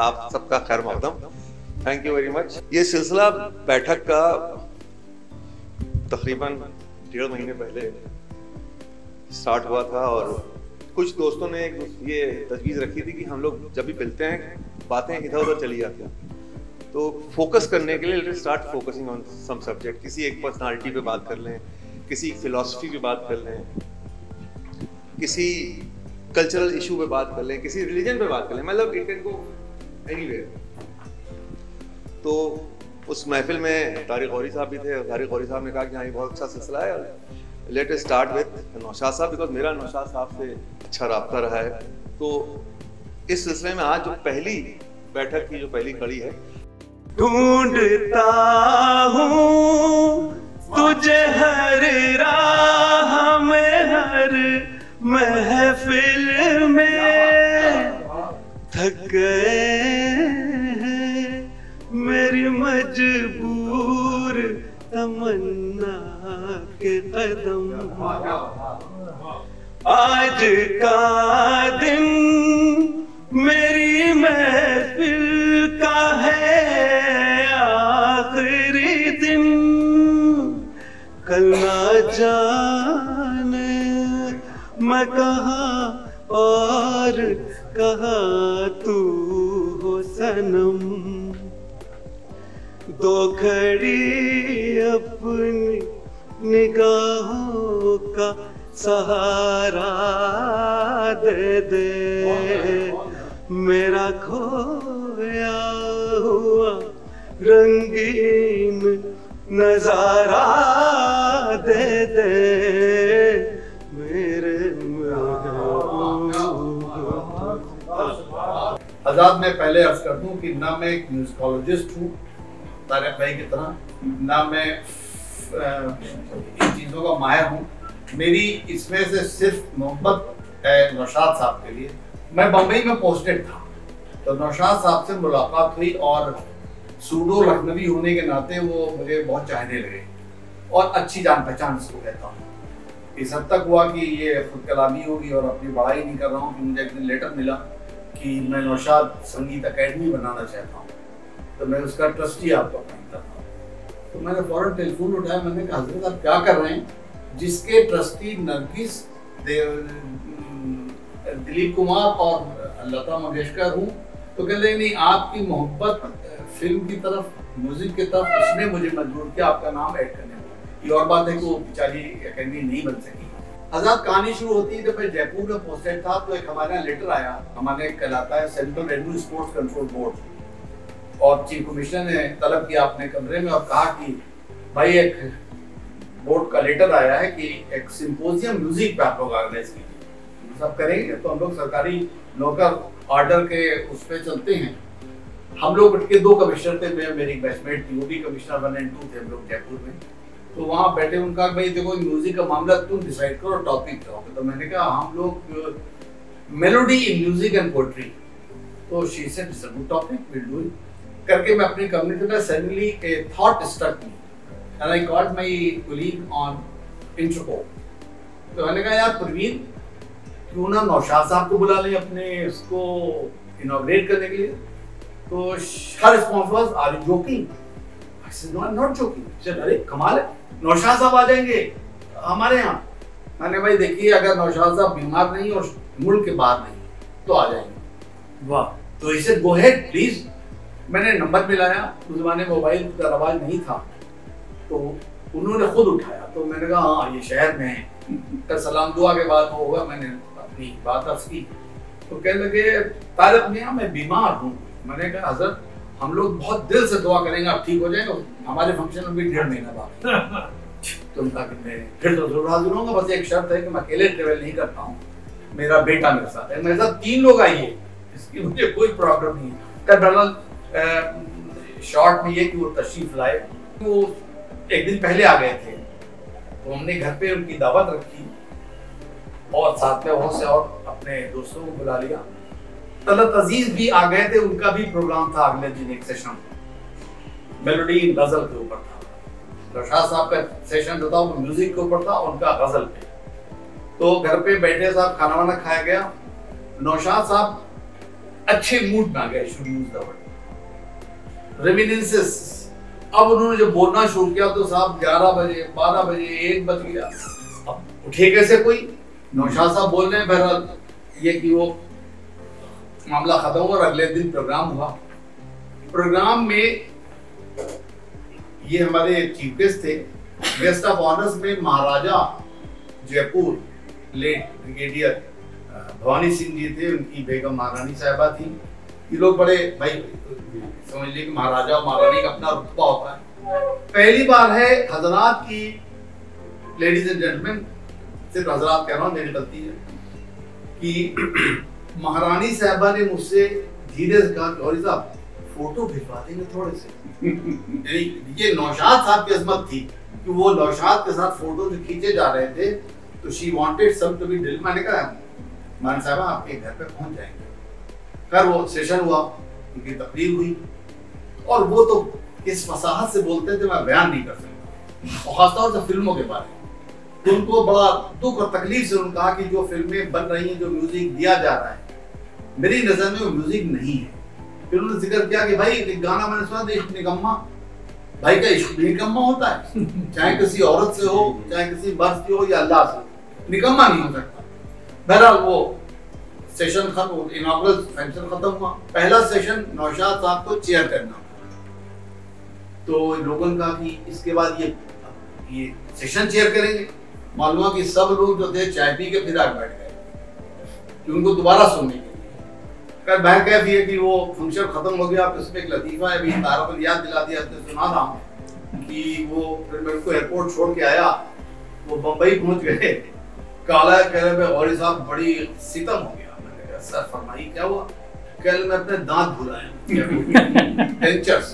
आप सबका खैर मकदम, थैंक यू वेरी मच। ये सिलसिला बैठक का तकरीबन 1.5 महीने पहले स्टार्ट हुआ था और कुछ दोस्तों ने ये तजवीज़ रखी थी कि हम लोग जब भी मिलते हैं बातें इधर उधर चली जाती हैं, तो फोकस करने के लिए let's start focusing on some subject. किसी एक पर्सनालिटी पे बात कर लें, किसी फिलॉसफी पे बात कर लें, किसी कल्चरल इशू पे बात कर लें, किसी रिलीजन पे बात कर लें, मतलब इट कैन गो एनीवेयर। तो उस महफिल में तारिक गौरी साहब भी थे। तारिक गौरी साहब ने कहा कि हाँ ये बहुत अच्छा सिलसिला है, let us start with Naushad साहब, बिकॉज मेरा नौशाद साहब से अच्छा रब्ता रहा है। तो इस सिलसिले में आज जो पहली बैठक की जो पहली कड़ी है, ढूंढता हूँ तुझे हर राह में, हर महफिल में, थक गए मेरी मजबूर तमन्ना के कदम। आज का दिन मेरी महफिल का है आखिरी दिन, कल ना जाने मैं कहाँ और कहाँ तू हो सनम। दो घड़ी अपनी निगाहों का सहारा दे दे, मेरा खोया हुआ रंगीन नजारा दे दे मेरे। आजाद, मैं पहले अर्ज कर दूं कि ना मैं एक म्यूजिकोलॉजिस्ट हूँ तारिक भाई की तरह, ना मैं इन चीज़ों का माहिर हूँ। मेरी इसमें से सिर्फ मोहब्बत है नौशाद साहब के लिए। मैं बम्बई में पोस्टेड था तो नौशाद साहब से मुलाकात हुई और सूडो लखनवी होने के नाते वो मुझे बहुत चाहने लगे और अच्छी जान पहचान इसको कहता हूँ। इस हद तक हुआ कि ये खुद कलामी होगी और अपनी बड़ाई नहीं कर रहा हूँ कि मुझे एक दिन लेटर मिला कि मैं नौशाद संगीत अकेडमी बनाना चाहता हूँ, तो मैं उसका ट्रस्टी आपको अपॉइंट करता हूँ। तो मैंने फौरन टेलीफोन उठाया, मैंने कहा हज़रत आप क्या कर रहे हैं, जिसके ट्रस्टी नरगिस दिलीप कुमार और लता मंगेशकर हूँ। तो कह रहे नहीं, आपकी मोहब्बत फिल्म की तरफ, म्यूजिक की तरफ, उसने मुझे मजबूर किया आपका नाम ऐड करने में। ये और बात है कि वो बेचारी अकेडमी नहीं बन सकी। आजाद कहानी शुरू होती है जब मैं जयपुर में पोस्टेड था, तो एक हमारे यहाँ लेटर आया, हमारे कहलाता है central revenue sports control board, और चीफ कमिश्नर ने तलब किया अपने कमरे में और कहा कि भाई एक बोर्ड का लेटर आया है कि एक सिंपोजियम म्यूजिक पे आप लोग ऑर्गेनाइज कीजिए। सब करेंगे तो हम लोग सरकारी नौकर ऑर्डर के उस पर चलते हैं। हम लोग उठ के 2 कमिश्नर थे, मैं मेरी बैचमेट थी, वो भी कमिश्नर 1 और 2 थे हम लोग जयपुर में। तो वहाँ बैठे, उनका भाई देखो म्यूजिक का मामला तुम डिसाइड करो, टॉपिक क्या होगा। तो मैंने कहा हम लोग melody in music and poetry. तो she said it's a good topic, will do it करके मैं अपनी कम्युनिटी में suddenly a thought struck me and I called my colleague on intercom. तो मैंने कहा यार प्रवीण, क्यों ना नौशाद साहब को बुला लें अपने उसको इनॉग्रेट करने के लिए। तो her response was are you joking? I said no I am not joking. Sir अरे कमाल है, नौशाद साहब आ जाएंगे हमारे यहाँ। मैंने भाई देखिए, अगर नौशाद साहब बीमार नहीं और मुल्क के बाहर नहीं तो आ जाएंगे। वाह, तो इसे गो अहेड प्लीज। मैंने नंबर मिलाया, उस जमाने मोबाइल का रवाज नहीं था, तो उन्होंने खुद उठाया। तो मैंने कहा हाँ ये शहर में है। सलाम दुआ के बाद वो होगा, मैंने अपनी बात अर्ज की। तो कहने लगे तारिक मियां मैं बीमार हूँ। मैंने कहा हज़रत हम लोग बहुत दिल से दुआ करेंगे आप ठीक हो जाएंगे, हमारे फंक्शन में भी 1.5 महीना बाकी। तो उनका कि मैं फिर तो जरूर हाजिर होऊंगा, बस एक शर्त है कि मैं अकेले ट्रेवल नहीं करता हूँ, मेरा बेटा मेरे साथ है। मेरे साथ 3 लोग आइए, इसकी मुझे कोई प्रॉब्लम नहीं है। बहरहाल शॉर्ट में ये कि वो तशरीफ लाए। वो एक दिन पहले आ गए थे, तो हमने घर पे उनकी दावत रखी और साथ में बहुत से और अपने दोस्तों को बुला लिया। तलत अजीज भी आ गए थे, उनका भी प्रोग्राम था अगले दिन, एक सेशन मेलोडी गजल के ऊपर था। नौशाद साहब का सेशन जो था वो म्यूजिक के ऊपर था, उनका गजल पे। तो घर पे बैठे साहब, खाना वाना खाया गया। नौशाद साहब अच्छे मूड में आ गए, should use the word reminiscence. अब उन्होंने जब बोलना शुरू किया तो साहब 11 बजे 12 बजे 1 बज गया। अब उठे कैसे कोई? नौशाद साहब बोल रहे हैं, बहरहाल ये कि वो मामला खत्म हुआ और अगले दिन प्रोग्राम हुआ। प्रोग्राम में ये हमारे चीफ गेस्ट थे, गेस्ट ऑफ ऑनर्स में महाराजा जयपुर लेट ब्रिगेडियर भवानी सिंह जी थे, उनकी बेगम महारानी साहिबा थी। ये लोग बड़े भाई समझ लीजिए कि महाराजा और महारानी का अपना रुतबा होता है। पहली बार है हजरात की, लेडीज एंड जेंटलमैन, सिर्फ हजरात कह रहा हूँ, मेरी गलती है, कि महारानी साहिबा ने मुझसे धीरे से कहा, गौरी साहब फोटो भिजवा देंगे थोड़े से। ये नौशाद साहब की अजमत थी कि वो नौशाद के साथ फोटो जो खींचे जा रहे थे, तो she wanted some to be deal. मैंने कहा मान साहब आपके घर पे पहुंच जाएंगे। फिर वो सेशन हुआ, उनकी तकरीर हुई, और वो तो इस फसाहत से बोलते थे मैं बयान नहीं कर सकता, और खासतौर से फिल्मों के बारे में। तो उनको बड़ा दुख और तकलीफ से उन्होंने कहा कि जो फिल्में बन रही हैं, जो म्यूजिक दिया जा रहा है, मेरी नजर में वो म्यूजिक नहीं है। फिर उन्होंने जिक्र किया कि भाई एक गाना मैंने सुना था, इश्क निकम्मा। भाई का इश्क निकम्मा होता है, चाहे किसी औरत से हो, चाहे किसी मर्द से हो या अल्लाह से, निकम्मा नहीं हो सकता। बहरहाल वो सेशन खत्म, इनॉग्रल फंक्शन खत्म हुआ। पहला सेशन नौशाद साहब को चेयर करना, तो लोगों ने कहा कि इसके बाद ये सेशन चेयर करेंगे। मालूम हुआ कि सब लोग जो थे चाय पी के फिर आगे बैठ गए कि उनको दोबारा सुनने के लिए। कर बहन कहती है कि वो फंक्शन खत्म हो गया, इसमें एक लतीफा है, अभी तारा पर याद दिला दिया, सुना था कि वो फिर मेरे को एयरपोर्ट छोड़ के आया, वो बम्बई पहुंच गए, काला कह रहे गौरी साहब बड़ी सितम हो गया। मैंने कहा सर फरमाइए क्या हुआ? कल मैं अपने दांत भुलाए डेंचर्स।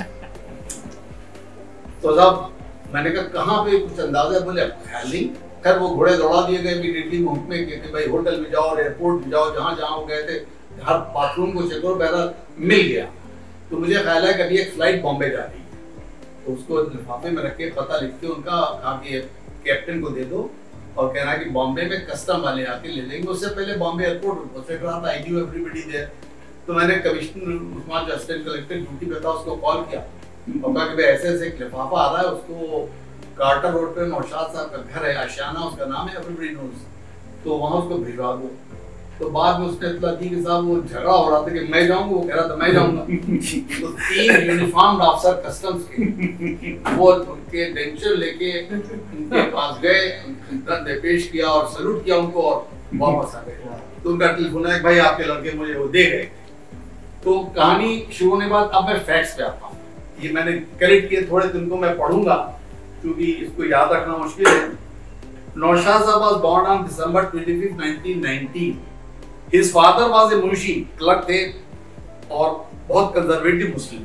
तो साहब मैंने कहा कहाँ पे कुछ अंदाजा? बोले ख्याल नहीं। खैर वो घोड़े दौड़ा दिए गए इमीडिएटली मुल्क में कि भाई होटल में जाओ, एयरपोर्ट में जाओ, जहाँ जहाँ वो गए थे हर बाथरूम को चेक करो। बहरहाल मिल गया। तो मुझे ख्याल है कभी एक फ्लाइट बॉम्बे जा रही है, तो उसको लिफाफे में रख के पता लिख के उनका कहा कि कैप्टन को दे दो, और कहना कि बॉम्बे में कस्टम वाले आके ले लेंगे। उससे पहले बॉम्बे एयरपोर्ट सेट रहा था, आई न्यू एवरीबॉडी देयर। तो मैंने कमिश्नर उस्मान जो असिस्टेंट कलेक्टर ड्यूटी पे था उसको कॉल किया और कहा कि भाई ऐसे ऐसे एक लिफाफा आ रहा है, उसको कार्टर रोड पे नौशाद साहब का घर है, आशियाना उसका नाम है, एवरीबॉडी नोज, तो वहाँ उसको भिजवा दो। तो बाद में उसने इतला दी कि साहब वो झगड़ा हो रहा था कि मैं जाऊंगा, वो कह रहा था मैं जाऊंगा। तो 3 यूनिफॉर्म ऑफिसर कस्टम्स के वो उनके डेंचर लेके उनके पास गए, उनके पेश किया और सैल्यूट किया उनको और वापस आ गए। तो उनका टेलीफोन आया भाई आपके लड़के मुझे वो दे गए। तो कहानी शुरू होने के बाद अब मैं फैक्ट्स पे आता हूँ। ये मैंने कलेक्ट किए थोड़े, दिन को मैं पढ़ूंगा क्योंकि इसको याद रखना मुश्किल है। नौशाद साहब was born on December 25, 1919. His father was a munshi, clerk थे और बहुत कंजर्वेटिव मुस्लिम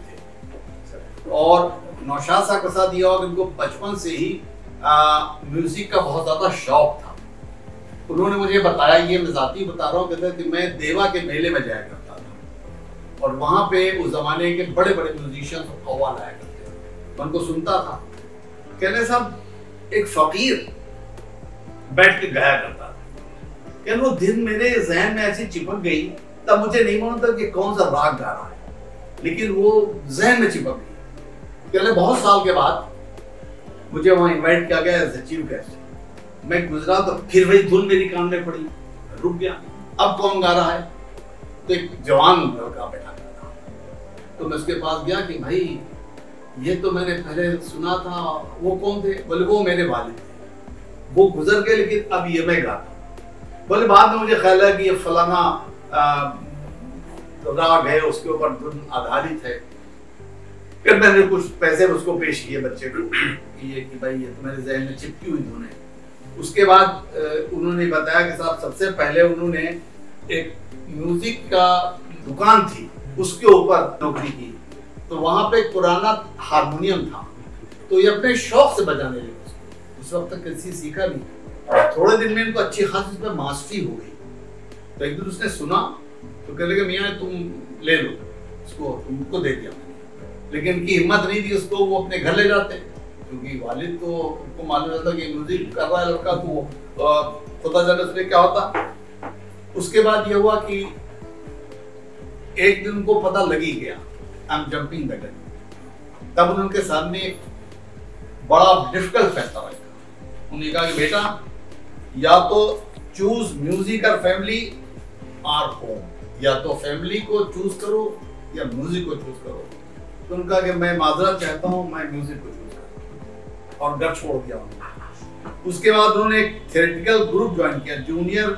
थे। और नौशाद साहब के साथ यह इनको बचपन से ही म्यूजिक का बहुत ज्यादा शौक था। उन्होंने मुझे बताया, ये मैं जाती बता रहा हूँ, कहते कि मैं देवा के मेले में जाया करता था और वहाँ पे उस जमाने के बड़े बड़े म्यूजिशियंस कौवा लाया करते थे, मैं उनको सुनता था। कहने साहब एक फकीर बैठ के गाया करता था। कहने वो दिन मेरे जहन में ऐसी चिपक गई, तब मुझे नहीं मालूम था कि कौन सा राग गा रहा है, लेकिन वो जहन में चिपक गई। कहने बहुत साल के बाद मुझे वहां इनवाइट किया गया एज चीफ गेस्ट। मैं गुजरा तो फिर वही धुन मेरी कान में पड़ी, रुक गया। अब कौन गा रहा है? तो एक जवान लड़का बैठा था, तो मैं उसके पास गया कि भाई ये तो मैंने पहले सुना था, वो कौन थे? बोले वो मेरे वालिद थे, वो गुजर गए लेकिन अब ये मैं गाता। बोले बाद में मुझे ख्याल है कि ये फलाना राग है, उसके ऊपर धुन आधारित है। फिर मैंने कुछ पैसे उसको पेश किए बच्चे को, ये कि भाई ये तो मेरे जहन में चिपकी हुई धुन है। उसके बाद उन्होंने बताया कि साहब सबसे पहले उन्होंने एक म्यूजिक का दुकान थी, उसके ऊपर नौकरी की। तो वहां पे पुराना हारमोनियम था, तो ये अपने शौक से बजाने लगे। उस वक्त तक किसी सीखा नहीं, थोड़े दिन में इनको अच्छी खासी इस पे मास्टरी हो गई। तो एक दिन उसने सुना तो कहने लगे मियाँ तुम ले लो इसको, तुमको दे दिया। लेकिन इनकी हिम्मत नहीं थी उसको वो अपने घर ले जाते, क्योंकि वालिद तो उनको मालूम रहता कि म्यूजिक कर रहा है लड़का, तो खुदा जाने उसमें क्या होता। उसके बाद ये हुआ कि एक दिन उनको पता लगी गया I am jumping the gun, तब उनके सामने एक बड़ा डिफिकल्ट फैसला रखा। उन्होंने कहा कि बेटा या तो चूज म्यूजिक और फैमिली और होम, या तो फैमिली को चूज करो या म्यूजिक को चूज करो। तो उनका कि मैं माजरत चाहता हूँ, मैं म्यूजिक को चूज करूँ, और घर छोड़ दिया उन्होंने। उसके बाद उन्होंने एक थियोरेटिकल ग्रुप ज्वाइन किया, जूनियर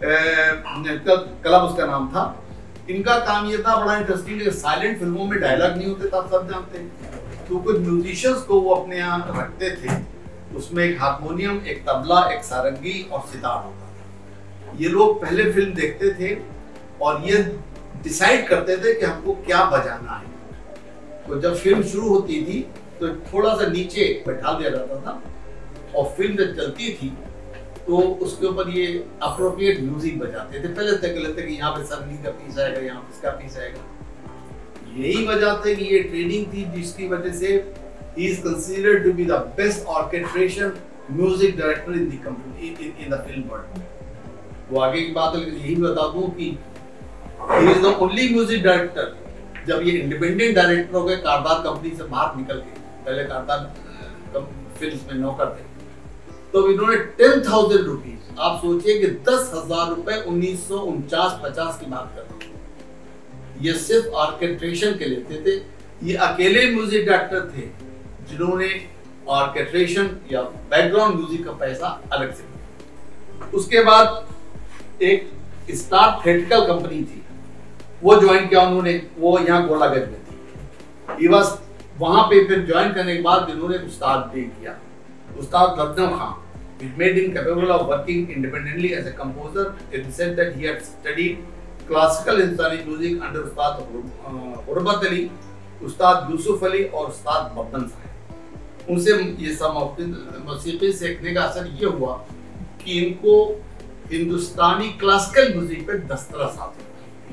क्लब उसका नाम था। इनका काम ये था, बड़ा इंटरेस्टिंग, साइलेंट फिल्मों में डायलॉग नहीं होते था, सब जानते हैं, तो कुछ म्यूजिशियंस को वो अपने यहाँ रखते थे। उसमें एक हारमोनियम, एक तबला, एक सारंगी और सितार होता था। ये लोग पहले फिल्म देखते थे और ये डिसाइड करते थे कि हमको क्या बजाना है। तो जब फिल्म शुरू होती थी तो थोड़ा सा नीचे बैठा दिया जाता था, और फिल्म जब चलती थी तो उसके ऊपर ये अप्रोप्रिएट म्यूजिक बजाते थे। पहले तय कर लेते कि यहाँ पे सरनी का पीस आएगा, यहाँ पे इसका पीस आएगा। यही वजह थी कि ये ट्रेनिंग थी जिसकी वजह से he is considered to be the best orchestration music director in the company in the film world. वो आगे की बात यही बता दूं कि he is the only music director, जब ये इंडिपेंडेंट डायरेक्टर हो गए कारदार कंपनी से बाहर निकल के, पहले कारदार फिल्म में नौकर थे, तो इन्होंने 10,000 रुपीज, आप सोचिए कि 10,000 रुपए 1949-50 की बात कर रहे हैं, ये सिर्फ ऑर्केस्ट्रेशन के लेते थे। ये अकेले म्यूजिक डायरेक्टर थे जिन्होंने ऑर्केस्ट्रेशन या बैकग्राउंड म्यूजिक का पैसा अलग से दिया। उसके बाद एक स्टार थिएट्रिकल कंपनी थी, वो ज्वाइन किया उन्होंने, वो यहाँ गोलागंज में थी। बस वहां पे फिर ज्वाइन करने के बाद इन्होंने उस्ताद भी किया, उस्ताद Lucknow Khan. It made him capable of working independently as a composer. It is said that he had studied classical Hindustani music under उस्ताद गुरबत अली, उस्ताद यूसुफ अली और उस्ताद बब्बन साहब। उनसे ये सब मौसीकी सीखने का असर ये हुआ कि इनको हिंदुस्तानी क्लासिकल म्यूजिक पे दस्तरस आती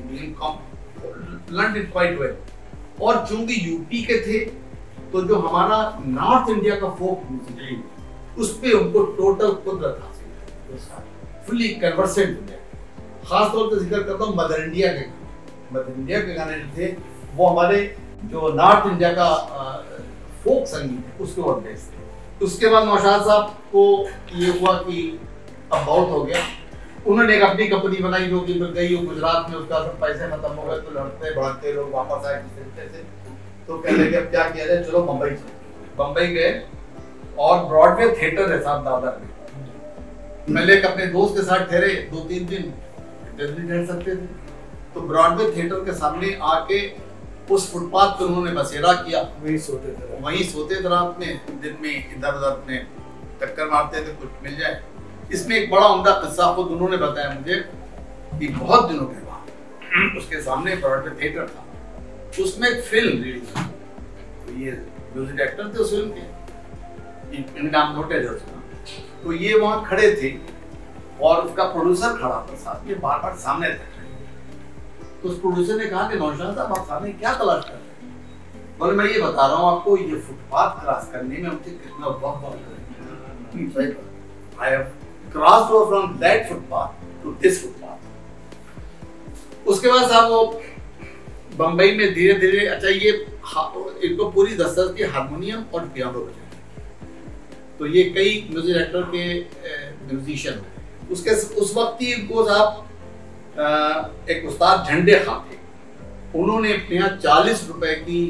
थी, और चूंकि यूपी के थे तो जो हमारा नॉर्थ इंडिया का फोक म्यूजिक उस पे उनको टोटल कुदरत हासिल, फुली कन्वर्सेंट थे। खास तौर पे जिक्र करता हूँ मदर इंडिया के गाने। मदर इंडिया के गाने जो थे वो हमारे जो नॉर्थ इंडिया का फोक संगीत है उसके ऊपर बेस्ड थे। उसके बाद नौशाद साहब को ये हुआ कि अब बहुत हो गया, उन्होंने एक अपनी कंपनी बनाई जो कि गई गुजरात में, उसका सब पैसे खत्म हो गए, तो लड़ते बढ़ते लोग वापस आए किसी तरीके से, तो कहने लगे अब क्या किया जाए, चलो मुंबई चलो। मुंबई गए और ब्रॉडवे थिएटर है साहब दादर में। पहले एक अपने दोस्त के साथ ठहरे 2-3 दिन, नहीं ठहर सकते थे, तो ब्रॉडवे थिएटर के सामने आके उस फुटपाथ पे उन्होंने बसेरा किया, वहीं सोते थे रात में, दिन में इधर उधर अपने टक्कर मारते थे कुछ मिल जाए। इसमें एक बड़ा उम्दा किस्सा खुद उन्होंने बताया मुझे कि बहुत दिनों के बाद उसके सामने ब्रॉडवे थिएटर था, उसमें एक फिल्म रिलीज हुई, तो ये म्यूजिक डायरेक्टर थे उस फिल्म के, इनका नाम नोटेड है उसका। तो ये वहां खड़े थे और उसका प्रोड्यूसर खड़ा था साहब, ये बार बार सामने देख रहे हैं। तो उस प्रोड्यूसर ने कहा कि नौशाद साहब आप सामने क्या तलाश कर रहे हैं? बोले मैं ये बता रहा हूँ आपको, ये फुटपाथ क्रॉस करने में मुझे कितना वक्त लगेगा। I have crossed over from that footpath to this footpath. उसके बाद साहब वो बम्बई में धीरे धीरे, अच्छा ये इनको पूरी दस्तरस की हारमोनियम और पियानो बजाते, तो ये कई म्यूजिक डायरेक्टर के म्यूजिशियन हैं। उसके उस वक्त ही इनको साहब एक उस्ताद झंडे खां थे, उन्होंने अपने यहाँ 40 रुपए की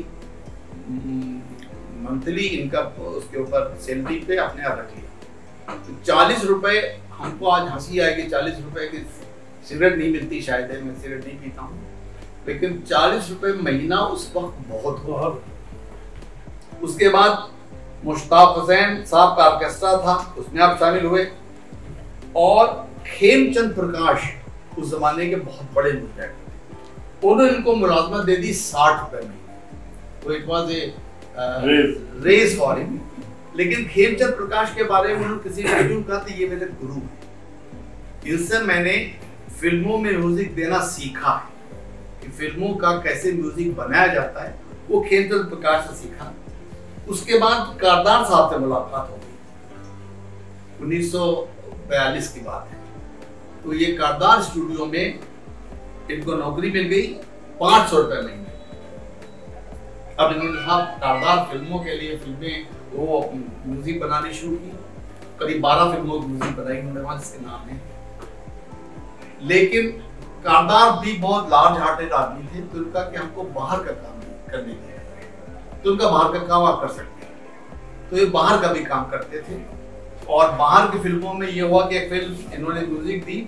मंथली इनका उसके ऊपर सैलरी पे अपने यहाँ रख लिया। 40 रुपए, हमको आज हंसी आएगी, 40 रुपए की सिगरेट नहीं मिलती शायद, मैं सिगरेट नहीं पीता हूँ, लेकिन 40 रुपए महीना उस वक्त बहुत हुआ। उसके बाद मुश्ताक हुसैन साहब का ऑर्केस्ट्रा था, उसमें आप शामिल हुए, और खेमचंद प्रकाश उस जमाने के बहुत बड़े म्यूजिक डायरेक्टर, उन्होंने इनको मुलाजमत दे दी 60 रुपए महीने, तो it was a race for him. लेकिन खेमचंद प्रकाश के बारे में उन्होंने किसी ने कहा था ये मेरे गुरु हैं, इनसे मैंने फिल्मों में म्यूजिक देना सीखा है कि फिल्मों का कैसे म्यूजिक बनाया जाता है, वो खेमचंद प्रकाश से सीखा। उसके बाद कारदार साहब से मुलाकात हो गई, 1942 की बात है। तो ये कारदार स्टूडियो में इनको नौकरी मिल गई 500 रुपए महीने। अब इन्होंने साहब कारदार फिल्मों के लिए फिल्में वो म्यूजिक बनानी शुरू की, करीब 12 फिल्मों की म्यूजिक बनाई उन्होंने, वहां जिसके नाम है। लेकिन कारदार भी बहुत लार्ज हार्टेड आदमी थे, तो उनका कि हमको बाहर का काम करने दिया, तो उनका बाहर का काम आप कर सकते हैं, तो ये बाहर का भी काम करते थे। और बाहर की फिल्मों में ये हुआ कि एक फिल्म इन्होंने म्यूजिक दी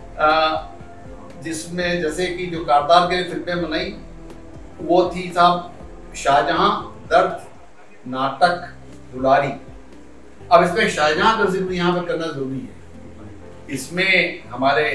जिसमें जैसे कि जो कारदार के लिए फिल्में बनाई वो थी साहब शाहजहां, दर्द, नाटक, दुलारी। अब इसमें शाहजहां का जिक्र यहाँ पर करना जरूरी है। इसमें हमारे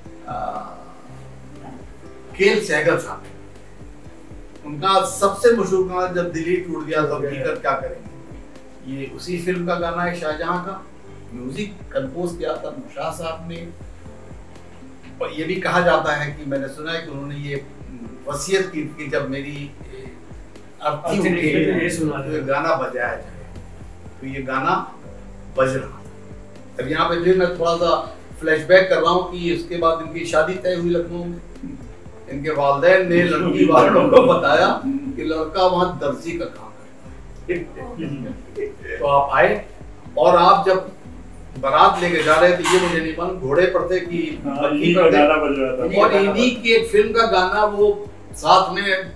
केएल सहगल साहब, उनका सबसे मशहूर गाना जब दिल्ली टूट गया तो भीतर क्या करेंगे, ये उसी फिल्म का गाना है शाहजहां का। म्यूजिक कंपोज किया था नौशाद साहब ने। और ये भी कहा जाता है कि मैंने सुना है कि उन्होंने ये वसीयत की कि जब मेरी अर्थी उठे तो ये गाना बजाया जाए, तो ये गाना बज रहा था। अब यहाँ पे फिर मैं थोड़ा सा फ्लैशबैक कर रहा हूँ कि उसके बाद इनकी शादी तय हुई लखनऊ में। इनके वालिदैन ने लड़की वालों को बताया कि लड़का वहां दर्जी का काम करता है, तो आप आए। और आप जब बारात लेके जा रहे थे, ये मुझे नहीं मालूम घोड़े पर थे कि बग्घी पर थे, और इन्हीं की एक फिल्म का गाना वो साथ में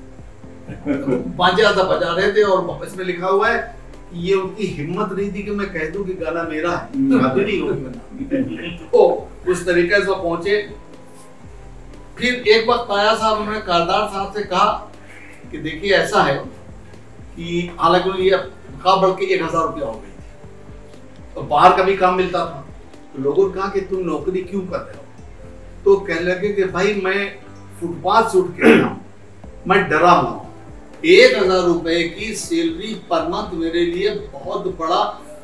बाजा सा बजा रहे थे। और इसमें लिखा हुआ है ये उनकी हिम्मत नहीं थी कि मैं कह दूं कि गाना मेरा है, शादी नहीं होगी। तो उस तरीके से वो पहुंचे। फिर एक वक्त आया साहब, उन्होंने कारदार साहब से कहा कि देखिए ऐसा है कि हालांकि ये कहा बढ़ के 1000 रुपया हो गई थी, तो बाहर का भी काम मिलता था, तो लोगों ने कहा कि तुम नौकरी क्यों कर रहे हो, तो कहने लगे कि भाई मैं फुटपाथ से उठ के आया हूं, मैं डरा हुआ हूं, 1000 रुपए की सैलरी पर मंथ मेरे लिए बहुत बड़ा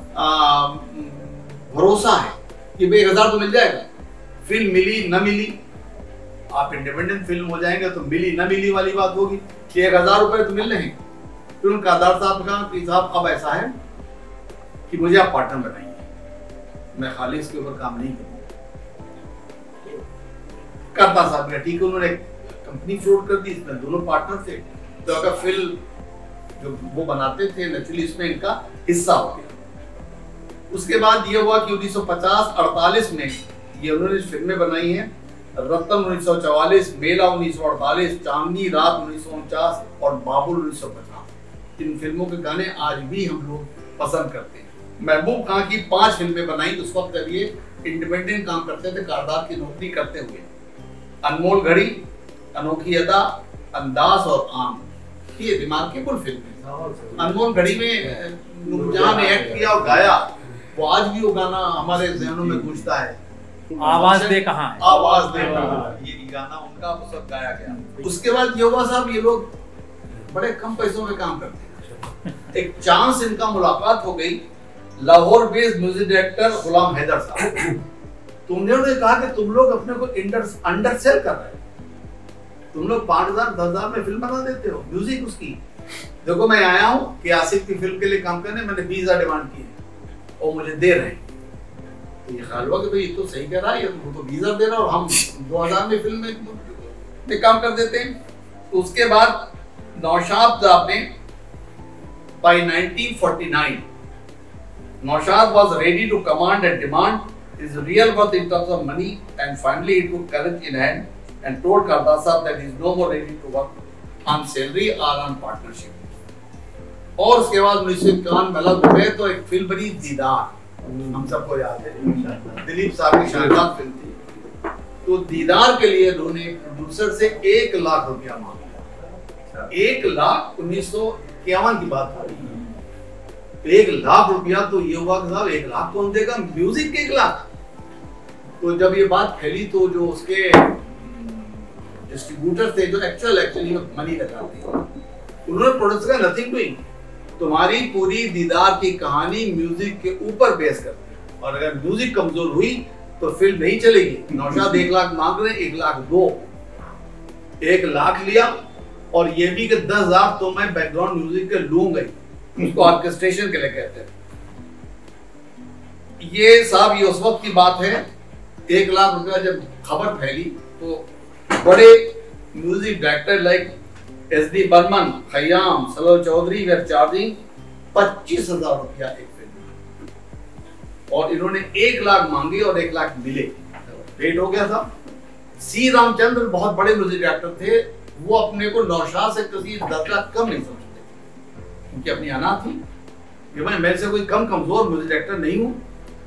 भरोसा है कि भाई 1000 तो मिल जाएगा। फिल्म मिली न मिली, आप इंडिपेंडेंट फिल्म हो जाएंगे तो मिली न मिली वाली बात होगी, 1000 रुपए तो मिल रहे हैं। फिर उन कारदार साहब ने कहा कि साहब अब ऐसा है कि मुझे आप पार्टनर बनाइए, मैं खाली इसके ऊपर काम नहीं करूंगा। कारदार साहब ने ठीक है, उन्होंने कंपनी फ्लोट कर दी, इसमें दोनों पार्टनर थे, तो अगर फिल्म जो वो बनाते थे नेचुरली इसमें इनका हिस्सा हो गया। उसके बाद ये हुआ कि 1950-48 में ये उन्होंने फिल्में बनाई हैं, रत्न 1944, मेला 1948, चांदनी रात 1949 और बाबुल 1950। इन फिल्मों के गाने आज भी हम लोग पसंद करते हैं। महबूब खां की 5 फिल्में बनाई, उस वक्त जब ये इंडिपेंडेंट काम करते थे, कारदार की नौकरी करते हुए। अनमोल घड़ी, अनोखी अदा, अंदाज और आम, ये रिमार्केबल फिल्म है। अनमोल घड़ी में नूरजहां ने एक्ट किया और गाया, वो आज भी वो गाना हमारे ज़हनों में गूंजता है, आवाज दे कहां है, आवाज दे कहां, ये गाना उनका उस वक्त गाया गया। उसके बाद ये हुआ साहब, ये लोग बड़े कम पैसों में काम करते हैं। एक चांस इनका मुलाकात हो गई Lahore based music director Ghulam Haider साहब। तुमने कहा कि तुम लोग अपने को अंडरसेल कर रहे हो, तुम लोग 5000-10,000 में फिल्म बना देते हो, म्यूजिक उसकी। देखो मैं आया हूँ कि आसिफ की फिल्म के लिए काम करने, मैंने 20,000 डिमांड की है और मुझे दे रहे हैं। तो ये ख्याल हुआ कि भाई ये तो सही कह रहा है, ये तो 20,000 दे रहा है और हम 2000 में फिल्म में काम कर देते हैं। तो उसके बाद नौशाद साहब ने by 1949 Naushad was ready to command and demand his real worth in terms of money, and finally he took courage in hand and told Kardar Sahab that he is no more ready to work on salary or on partnership। और उसके बाद 1951 में अलग हो गए तो एक film बनी दीदार, हम सबको याद है, दिलीप साहब की शानदार फिल्म थी। तो दीदार के लिए उन्होंने प्रोड्यूसर से 1 लाख रुपया मांगा। 1 लाख 1951 की बात हो रही है। 1 लाख रुपया, तो ये हुआ कि साहब 1 लाख कौन देगा, म्यूजिक के 1 लाख। तो जब ये बात फैली तो जो उसके डिस्ट्रीब्यूटर थे जो एक्चुअली मनी लगाते हैं, उन्होंने प्रोड्यूसर का नथिंग डूइंग, तुम्हारी पूरी दीदार की कहानी म्यूजिक के ऊपर बेस करते हैं, और अगर म्यूजिक कमजोर हुई तो फिल्म नहीं चलेगी। नौशाद 1 लाख मांग रहे, 1 लाख दो, 1 लाख लिया, और ये भी कि 10,000 तो मैं बैकग्राउंड म्यूजिक के लूंगा ही, उसको ऑर्केस्ट्रेशन के लिए कहते हैं। ये साहब ये उस वक्त की बात है, 1 लाख रुपया जब खबर फैली तो बड़े music director like SD Burman, Khayyam, Salil Chowdhury वे चार्जिंग 25,000 रुपया एक फिल्म, और इन्होंने 1 लाख मांगे और 1 लाख मिले, रेट हो गया था। सी रामचंद्र बहुत बड़े म्यूजिक डायरेक्टर थे, वो अपने को नौशाद से किसी दर्जा कम नहीं समझते, उनकी अपनी अना थी कि मैं मेरे से कोई कम कमजोर म्यूजिक डायरेक्टर नहीं हूं।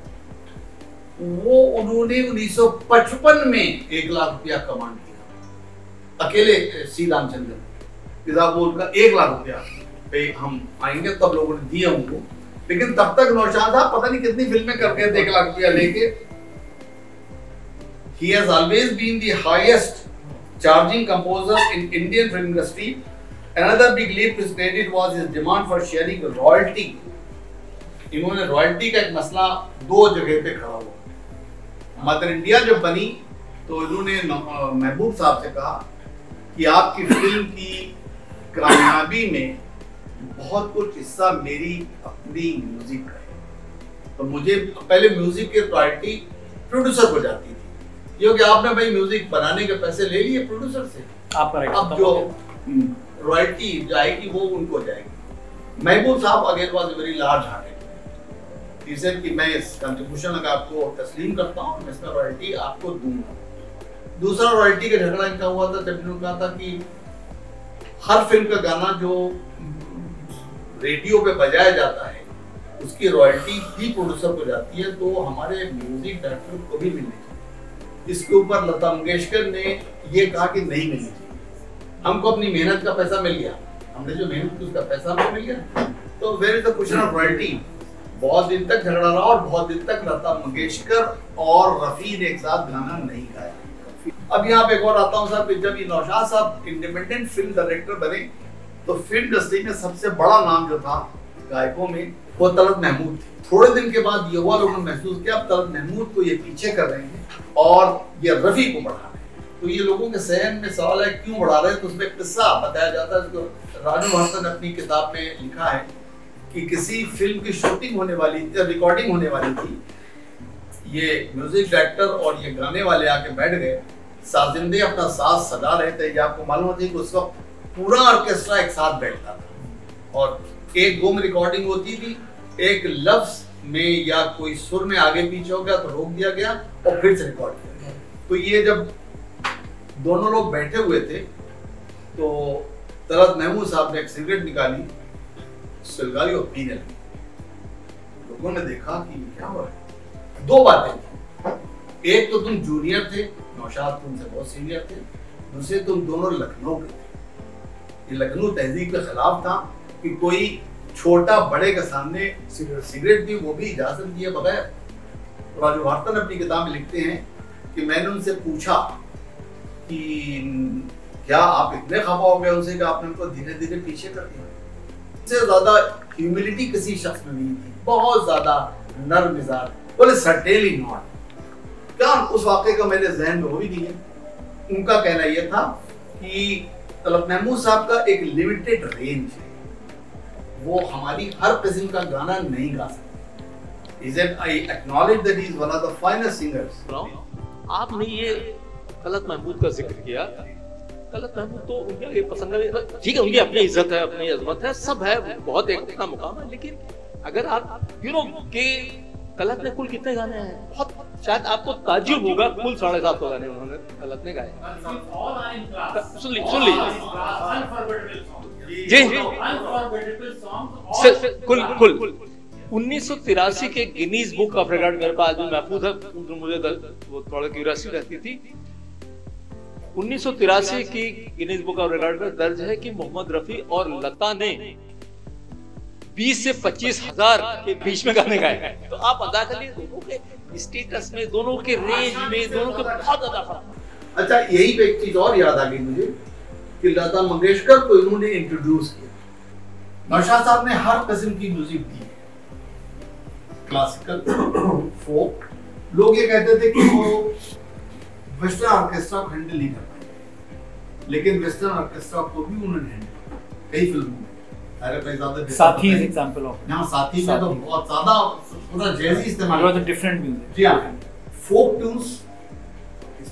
वो उन्होंने 1955 में 1 लाख रुपया कमांड किया अकेले सी रामचंद्र, वो उनका 1 लाख रुपया पे हम आएंगे तब लोगों ने दिया उनको, लेकिन तब तक नौशाद साहब पता नहीं कितनी फिल्में कर गए थे 1 लाख रुपया लेके। He has always been the highest charging composer in Indian film industry. Another big leap his credit was his demand for sharing royalty. इन्होंने रॉयल्टी का एक मसला 2 जगह पे खड़ा हुआ। मदर इंडिया जब बनी तो इन्होंने महबूब साहब से कहा कि आपकी फिल्म की कामयाबी में बहुत कुछ हिस्सा मेरी अपनी म्यूजिक का है, तो मुझे पहले म्यूजिक की रॉयल्टी प्रोड्यूसर को जाती थी, क्योंकि आपने भाई म्यूजिक बनाने के पैसे ले लिए प्रोड्यूसर से, अब जो रॉयल्टी जाएगी वो उनको जाएगी। महबूब साहब again was very large hearted, he said कि मैं इस कंट्रीब्यूशन का आपको तस्लीम करता हूँ, मैं इसका रॉयल्टी आपको दूंगा। दूसरा रॉयल्टी का झगड़ा इनका हुआ था जब इन्होंने कहा था कि हर फिल्म का गाना जो रेडियो पे बजाया जाता है उसकी रॉयल्टी भी प्रोड्यूसर को जाती है, तो हमारे म्यूजिक डायरेक्टर को भी मिलनी चाहिए। इसके ऊपर लता मंगेशकर ने ये कहा कि नहीं मिलनी चाहिए, हमको अपनी मेहनत का पैसा मिल गया, हमने जो मेहनत की उसका पैसा हमको मिल गया, तो where is the question of royalty. बहुत दिन तक झगड़ा रहा और बहुत दिन तक लता मंगेशकर और रफी ने एक साथ गाना नहीं गाया। अब यहाँ पे एक और आता हूँ साहब, जब ये नौशाद साहब इंडिपेंडेंट फिल्म डायरेक्टर बने तो फिल्म इंडस्ट्री में सबसे बड़ा नाम जो था गायकों में वो तलत महमूद थे। थोड़े दिन के बाद ये हुआ, लोगों ने महसूस किया अब तलत महमूद को ये पीछे कर रहे हैं और ये रफी को बढ़ा रहे हैं, तो ये लोगों के सहन में सवाल है क्यों बढ़ा रहे हैं। तो उसमें किस्सा बताया जाता है, जो राजू हसन ने अपनी किताब में लिखा है कि किसी फिल्म की शूटिंग होने वाली रिकॉर्डिंग होने वाली थी, ये म्यूजिक डायरेक्टर और ये गाने वाले आके बैठ गए, साजिंदे अपना साथ सजा रहे थे। ये आपको मालूम होती है कि उस वक्त पूरा ऑर्केस्ट्रा एक साथ बैठता था और एक गुम रिकॉर्डिंग होती थी, एक लफ्ज में या कोई सुर में आगे पीछे हो गया तो रोक दिया गया और फिर से रिकॉर्ड किया गया। तो ये जब दोनों लोग बैठे हुए थे तो तलत महमूद साहब ने एक सिगरेट निकाली, सुलगाई और पीने लगी। लोगों ने देखा कि क्या हो रहा है। 2 बातें थी, एक तो तुम जूनियर थे, नौशाद तुमसे बहुत सीनियर थे, दूसरे तुम दोनों लखनऊ के थे। ये लखनऊ तहजीब के खिलाफ था कि कोई छोटा बड़े के सामने सिगरेट भी वो भी इजाजत दिए बगैर। राजू हसन अपनी किताब में लिखते हैं कि मैंने उनसे पूछा कि क्या आप इतने खफा हो गए उनसे कि आपने उनको धीरे धीरे पीछे कर दिया। इससे ज्यादा ह्यूमिलिटी किसी शख्स में नहीं थी, बहुत ज्यादा नर्म मिजाज। बोले सर्टेनली नॉट। क्या उस वाक़े का मेरे जहन में वो भी नहीं है। उनका कहना यह था कि तलत महमूद साहब का एक लिमिटेड रेंज है, वो हमारी हर किस्म का गाना नहीं गा सकते। He said, I acknowledge that he is one of the finest singers. आपने ये तलत महमूद का जिक्र किया। तलत महमूद तो उनका ये पसंद है, ठीक है, उनकी अपनी इज्जत है, अपनी अजमत है, सब है, बहुत एक अपना मुकाम है, लेकिन अगर आप के तलत ने कुल कितने गाने हैं, बहुत शायद आपको ताज्जुब होगा, कुल 750 गाने उन्होंने तलत ने गाए। सुन लीजिए जी, कुल 1983 के गिनीज बुक ऑफ रिकॉर्ड मेरे पास भी महफूज है, मुझे वो थोड़ा क्यूरियोसिटी रहती थी। 1983 की गिनीज बुक ऑफ रिकॉर्ड में दर्ज है कि मोहम्मद रफी और लता ने 20 से 25 हजार के बीच में गाने गाए। तो आप अदा करिए, दोनों के स्टेटस में, दोनों के रेंज में, दोनों के बहुत ज्यादा फर्क। अच्छा, यही पे एक चीज और याद आ गई मुझे कि लता मंगेशकर को इन्होंने इंट्रोड्यूस किया। नौशाद साहब ने हर किस्म की म्यूजिक दी, क्लासिकल, फोक। लोग ये कहते थे कि वो वेस्टर्न ऑर्केस्ट्रा को हैंडल नहीं कर पाए, लेकिन वेस्टर्न ऑर्केस्ट्रा को भी उन्होंने हैंडल किया कई फिल्मों में। साथी इज एग्जांपल ऑफ, यहां साथी में तो बहुत ज्यादा पूरा जैजी इस्तेमाल, it was a different music. जी हां, फोक ट्यून्स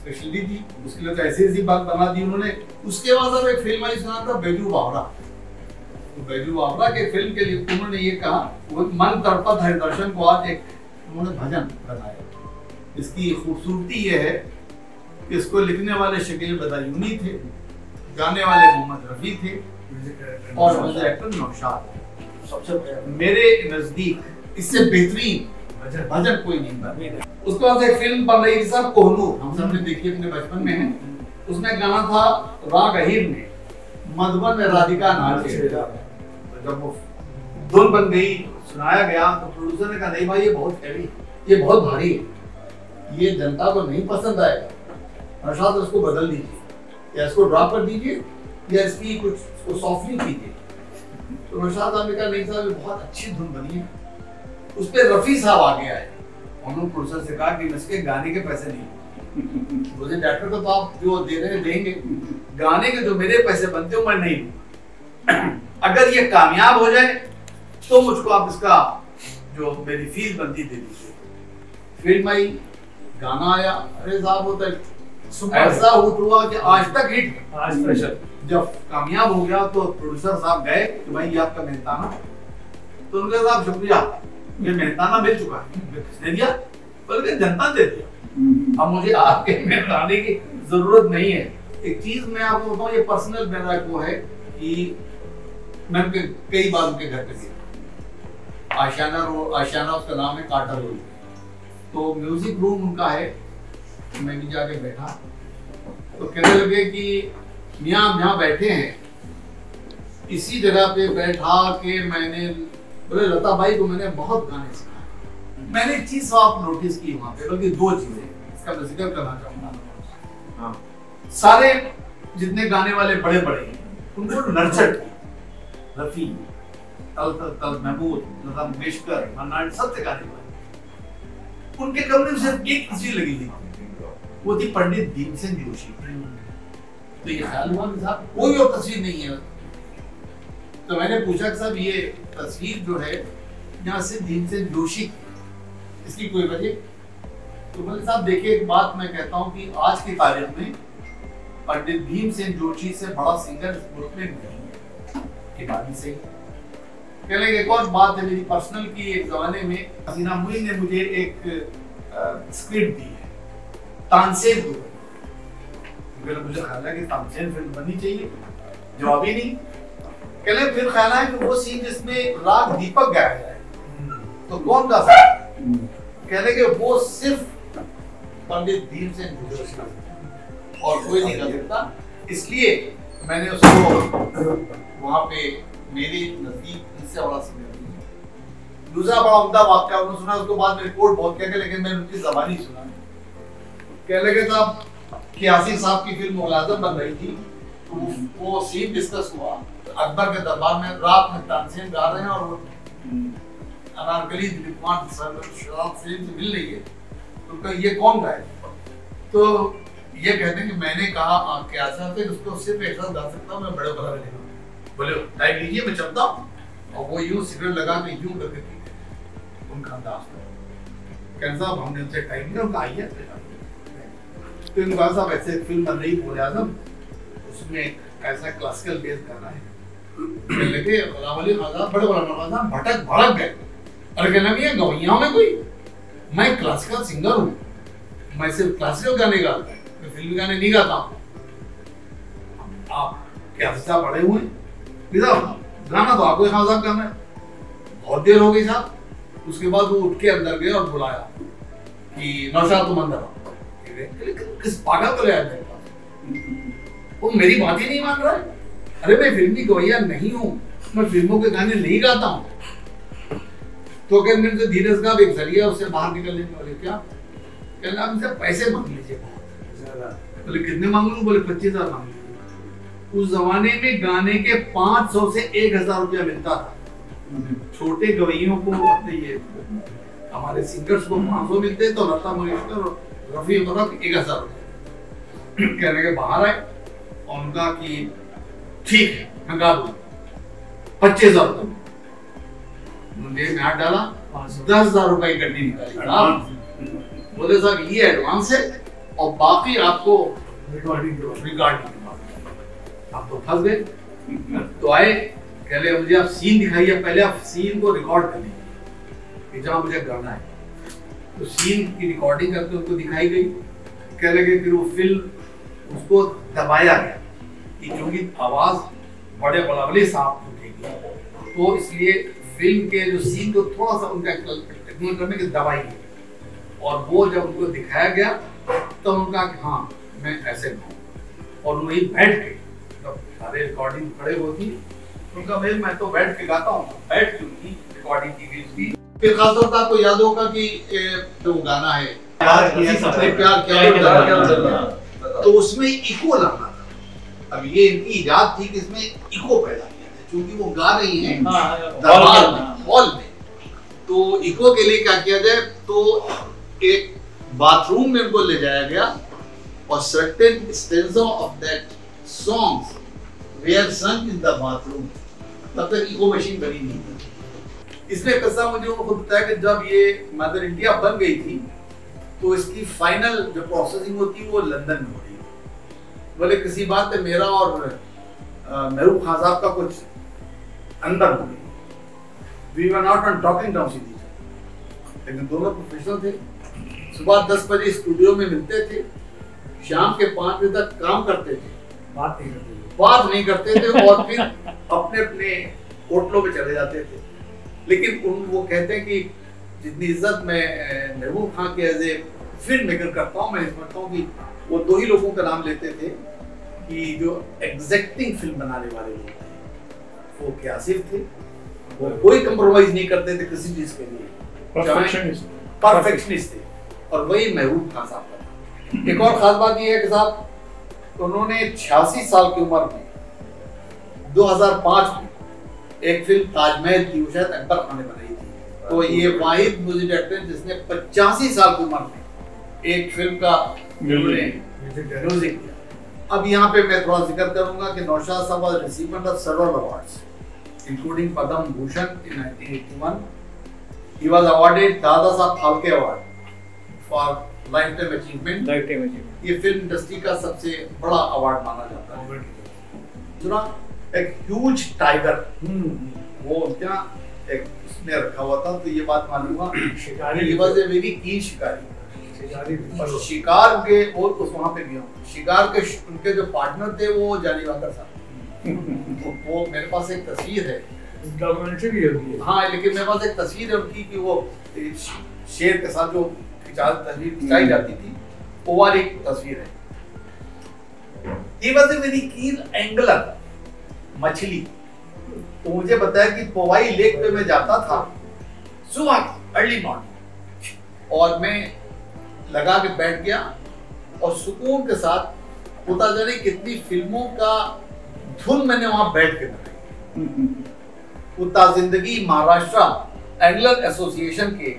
स्पेशलिटी थी, उसके लिए तो ऐसी बात बना दी उन्होंने। उसके बाद अब एक फिल्म आई सुना था बैजू बावरा। तो बैजू बावरा के फिल्म के लिए उन्होंने ये कहा, वो मन तड़पत है दर्शन को आज एक उन्होंने भजन बनाया। इसकी खूबसूरती ये है कि इसको लिखने वाले शकील बदायूनी थे, गाने वाले मोहम्मद रफी थे और म्यूजिक डायरेक्टर नौशाद। सबसे मेरे नजदीक इससे बेहतरीन भजन कोई नहीं बना। उसके बाद एक फिल्म बन रही थी साहब कोहनूर, हम सबने देखी अपने बचपन में है। उसमें गाना था राग अहीर में, मधुबन में राधिका नाचे। तो जब वो धुन बन गई, सुनाया गया, तो प्रोड्यूसर ने कहा नहीं भाई ये बहुत हैवी, ये बहुत भारी है, ये जनता को नहीं पसंद आएगा, नौशाद इसको बदल दीजिए या इसको ड्रॉप कर दीजिए या इसकी कुछ इसको सॉफ्टनिंग कीजिए। तो नौशाद साहब ने कहा नहीं साहब ये बहुत अच्छी धुन बनी है। उस पर रफी साहब आगे आए, उन्होंने प्रोड्यूसर से कहा कि इसके गाने के पैसे नहीं, मुझे डायरेक्टर को तो आप जो दे रहे हैं देंगे, गाने के जो मेरे पैसे बनते हो मैं नहीं दूं। अगर ये कामयाब हो जाए तो मुझको आप इसका जो मेरी फीस बनती दे दीजिए। फिल्म आई, गाना आया, अरे साहब वो तो ऐसा हुआ कि आज तक हिट, आज प्रेशर। जब कामयाब हो गया तो प्रोड्यूसर साहब गए कि भाई ये आपका मेहनताना। तो उनके साहब शुक्रिया, ये मेहनताना मिल चुका है। किसने दिया? बल्कि जनता दे दिया। अब मुझे आपके मेहनताने की जरूरत नहीं है। एक चीज मैं आपको बताऊं, ये पर्सनल मेरा वो है कि मैं कई बार उनके घर पे गया, आशियाना उसका नाम है, काटा रोड। तो म्यूजिक रूम उनका है, मैं भी जाके बैठा तो कहने लगे कि मियाँ बैठे हैं, इसी जगह पे बैठा के मैंने बोले लता भाई को मैंने बहुत गाने सिखाए। मैंने एक चीज आप नोटिस की वहां पे, बल्कि दो चीजें इसका मैं जिक्र करना चाहूंगा। हाँ, सारे जितने गाने वाले बड़े बड़े उनको नर्चर किया, रफी, तल महमूद, लता मंगेशकर, मन्ना, सबसे गाने वाले। उनके कमरे में सिर्फ एक तस्वीर लगी थी, वो थी पंडित भीमसेन जोशी। तो ये ख्याल हुआ कि साहब कोई और तस्वीर नहीं है। तो मैंने पूछा कि साहब ये तस्वीर जो है यहाँ से भीमसेन जोशी, इसकी कोई वजह? तो बोले साहब देखिए एक बात मैं कहता हूँ कि आज की तारीख में पंडित भीमसेन जोशी से बड़ा सिंगर इस मुल्क में नहीं है। ये बात ही सही। कहने एक और बात है मेरी पर्सनल की, एक जमाने में हसीना मुई ने मुझे एक स्क्रिप्ट दी है तानसेन की। मुझे ख्याल है कि तानसेन फिल्म बननी चाहिए, जवाब ही नहीं। कहले फिर ख्याल है कि वो सीन जिसमें राग दीपक गाया जाए तो कौन गा सकता है? कहले कि वो सिर्फ पंडित भीमसेन जोशी और कोई नहीं गा सकता। इसलिए मैंने उसको वहां पे मेरे नजदीक इससे बड़ा सिंगर दूसरा बड़ा उम्दा वाक्या उन्होंने सुना, उसको बाद में कोर्ट बहुत कहते, लेकिन मैंने उनकी ज़बानी सुना। कह लगे साहब कियासी साहब की फिल्म मुलाज़म बन रही थी, तो वो सीन डिस्कस हुआ अकबर के दरबार में, रात में तानसेन गा रहे हैं और वो अनारकली दिलीप कुमार शराब से मिल रही है, तो ये कौन गाए? तो ये कहते हैं कि मैंने कहा क्या साहब उसको सिर्फ एक साथ गा सकता हूँ, मैं बड़े बड़ा लेगा। बोले टाइम लीजिए मैं चलता हूँ, और वो यूं सिगरेट लगा के यूं करके पीते उनका अंदाज। कहते साहब हमने उनसे टाइम लिया, उनका आइए तो इनका साहब ऐसे फिल्म बन रही बोले आजम, उसमें ऐसा क्लासिकल बेस गाना है। लगे गुलाम अली खान बड़े बड़ा नवाज़ भटक भड़क गए। अरे कहना भी है गवैया में कोई, मैं क्लासिकल सिंगर हूँ, मैं सिर्फ क्लासिकल गाने गाता हूँ, मैं फिल्मी गाने नहीं गाता हूँ। आप क्या हिस्सा पढ़े हुए हैं? गाना तो आपको खान साहब गाना है, बहुत देर हो गई साहब। उसके बाद वो उठ के अंदर गए और बुलाया कि नौशाद तुम अंदर आओ। किस पागल को ले आया? वो मेरी बात ही नहीं मान रहा है। अरे मैं फिल्मी गवैया नहीं हूँ, मैं फिल्मों के गाने नहीं गाता हूँ। तो कहते मेरे से धीरज का एक जरिया उससे बाहर निकलने वाले क्या कहना, आप इनसे पैसे मांग लीजिए। बोले कितने मांग लूं? बोले 25,000 मांग लीजिए। उस जमाने में गाने के 500 से 1,000 रुपया मिलता था। छोटे गवैयों को अपने ये हमारे सिंगर्स को 500 मिलते, तो लता मंगेशकर और रफी को 1,000 रुपये। कहने के बाहर आए और उनका कि ठीक है मैं गा दूं 25,000 रुपये। मुझे में हाथ डाला, 10,000 रुपए की गड्डी निकाली। बोले साहब ये एडवांस है, और बाकी आपको रिकॉर्डिंग के बाद आप तो फंस गए। तो आए, कह रहे मुझे आप सीन दिखाइए, पहले आप सीन को रिकॉर्ड कर लीजिए कि जहाँ मुझे करना है। तो सीन की रिकॉर्डिंग करके उनको दिखाई गई। कह लगे फिर वो फिल्म उसको दबाया गया कि क्योंकि आवाज बड़े बड़ावले साफ उठेगी, तो इसलिए फिल्म के जो सीन को थोड़ा सा उनका टेक्निकल करने की दबाई गई। और वो जब उनको दिखाया गया तो उनका कि हाँ मैं ऐसे गाऊँ। और वही बैठ के जब सारे रिकॉर्डिंग खड़े होती, उनका भाई मैं तो बैठ के गाता हूँ, बैठ के उनकी रिकॉर्डिंग की गई उसकी। फिर खासतौर पर आपको याद होगा कि जो गाना है प्यार किया, तो उसमें इको लाना था। अब ये इनकी इजाद थी कि इसमें इको पैदा किया जाए, क्योंकि वो गा रही हैं दरबार में, हॉल में। तो इको के लिए क्या किया जाए, तो एक बाथरूम में उनको ले जाया गया और certain stanza of that songs were sung in the bathroom। तब तक इको मशीन बनी नहीं थी। इसलिए किस्सा मुझे वो खुद बताया कि जब ये मदर इंडिया बन गई थी तो इसकी फाइनल जो प्रोसेसिंग होती है वो लंदन में हो रही है। बोले किसी बात पे मेरा और महबूब खान साहब का कुछ अंदर हो गई, we were not on talking terms with each other, लेकिन दोनों प्रोफेशनल थे। सुबह 10 बजे स्टूडियो में मिलते थे, शाम के 5 बजे तक काम करते थे, बात नहीं करते थे और फिर अपने अपने होटलों में चले जाते थे। लेकिन वो कहते हैं कि जितनी इज्जत मैं महबूब खान के एज ए फिल्म मेकर करता हूँ, मैं समझता हूँ कि वो 2 ही लोगों का नाम लेते थे कि जो एग्जैक्टिंग फिल्म बनाने वाले लोग थे, वो के आसिफ थे। वो कोई कंप्रोमाइज नहीं करते थे किसी चीज के लिए, परफेक्शनिस्ट थे, और वही महबूब खान साहब का। एक और खास बात ये है कि साहब उन्होंने 86 साल की उम्र में 2005 में एक फिल्म ताजमहल की, वो शायद अकबर खान ने बनाई थी। तो ये वाहिद म्यूजिक डायरेक्टर जिसने 85 साल की उम्र में एक फिल्म का म्यूजिक दिया। अब यहाँ पे मैं थोड़ा जिक्र करूंगा कि नौशाद साहब was recipient of several awards including Padma Bhushan in 1981। He was awarded Dada Saheb Phalke award for lifetime achievement. ये फिल्म इंडस्ट्री का सबसे बड़ा अवार्ड माना जाता है। सुना एक ह्यूज टाइगर, वो क्या एक उसमें रखा हुआ था, तो ये बात मालूम हुआ शिकारी, ये वाज ए वेरी कीन शिकारी। और शिकार के और उस वहां पे गया, शिकार के उनके जो पार्टनर थे वो जानी वाकर साहब। वो मेरे पास एक तस्वीर है, डॉक्यूमेंट्री होती है। हाँ, लेकिन मेरे पास एक तस्वीर है उनकी कि वो शेर के साथ जो तस्वीर खिंचाई जाती थी, वो वाली एक तस्वीर है। He was a very keen angler, मछली। तो मुझे बताया कि पोवाई लेक पे मैं जाता था सुबह अर्ली मॉर्निंग, और मैं लगा के बैठ गया और सुकून के साथ, पता जाने कितनी फिल्मों का धुन मैंने वहां बैठ के बनाई। उता जिंदगी महाराष्ट्र एंगलर एसोसिएशन के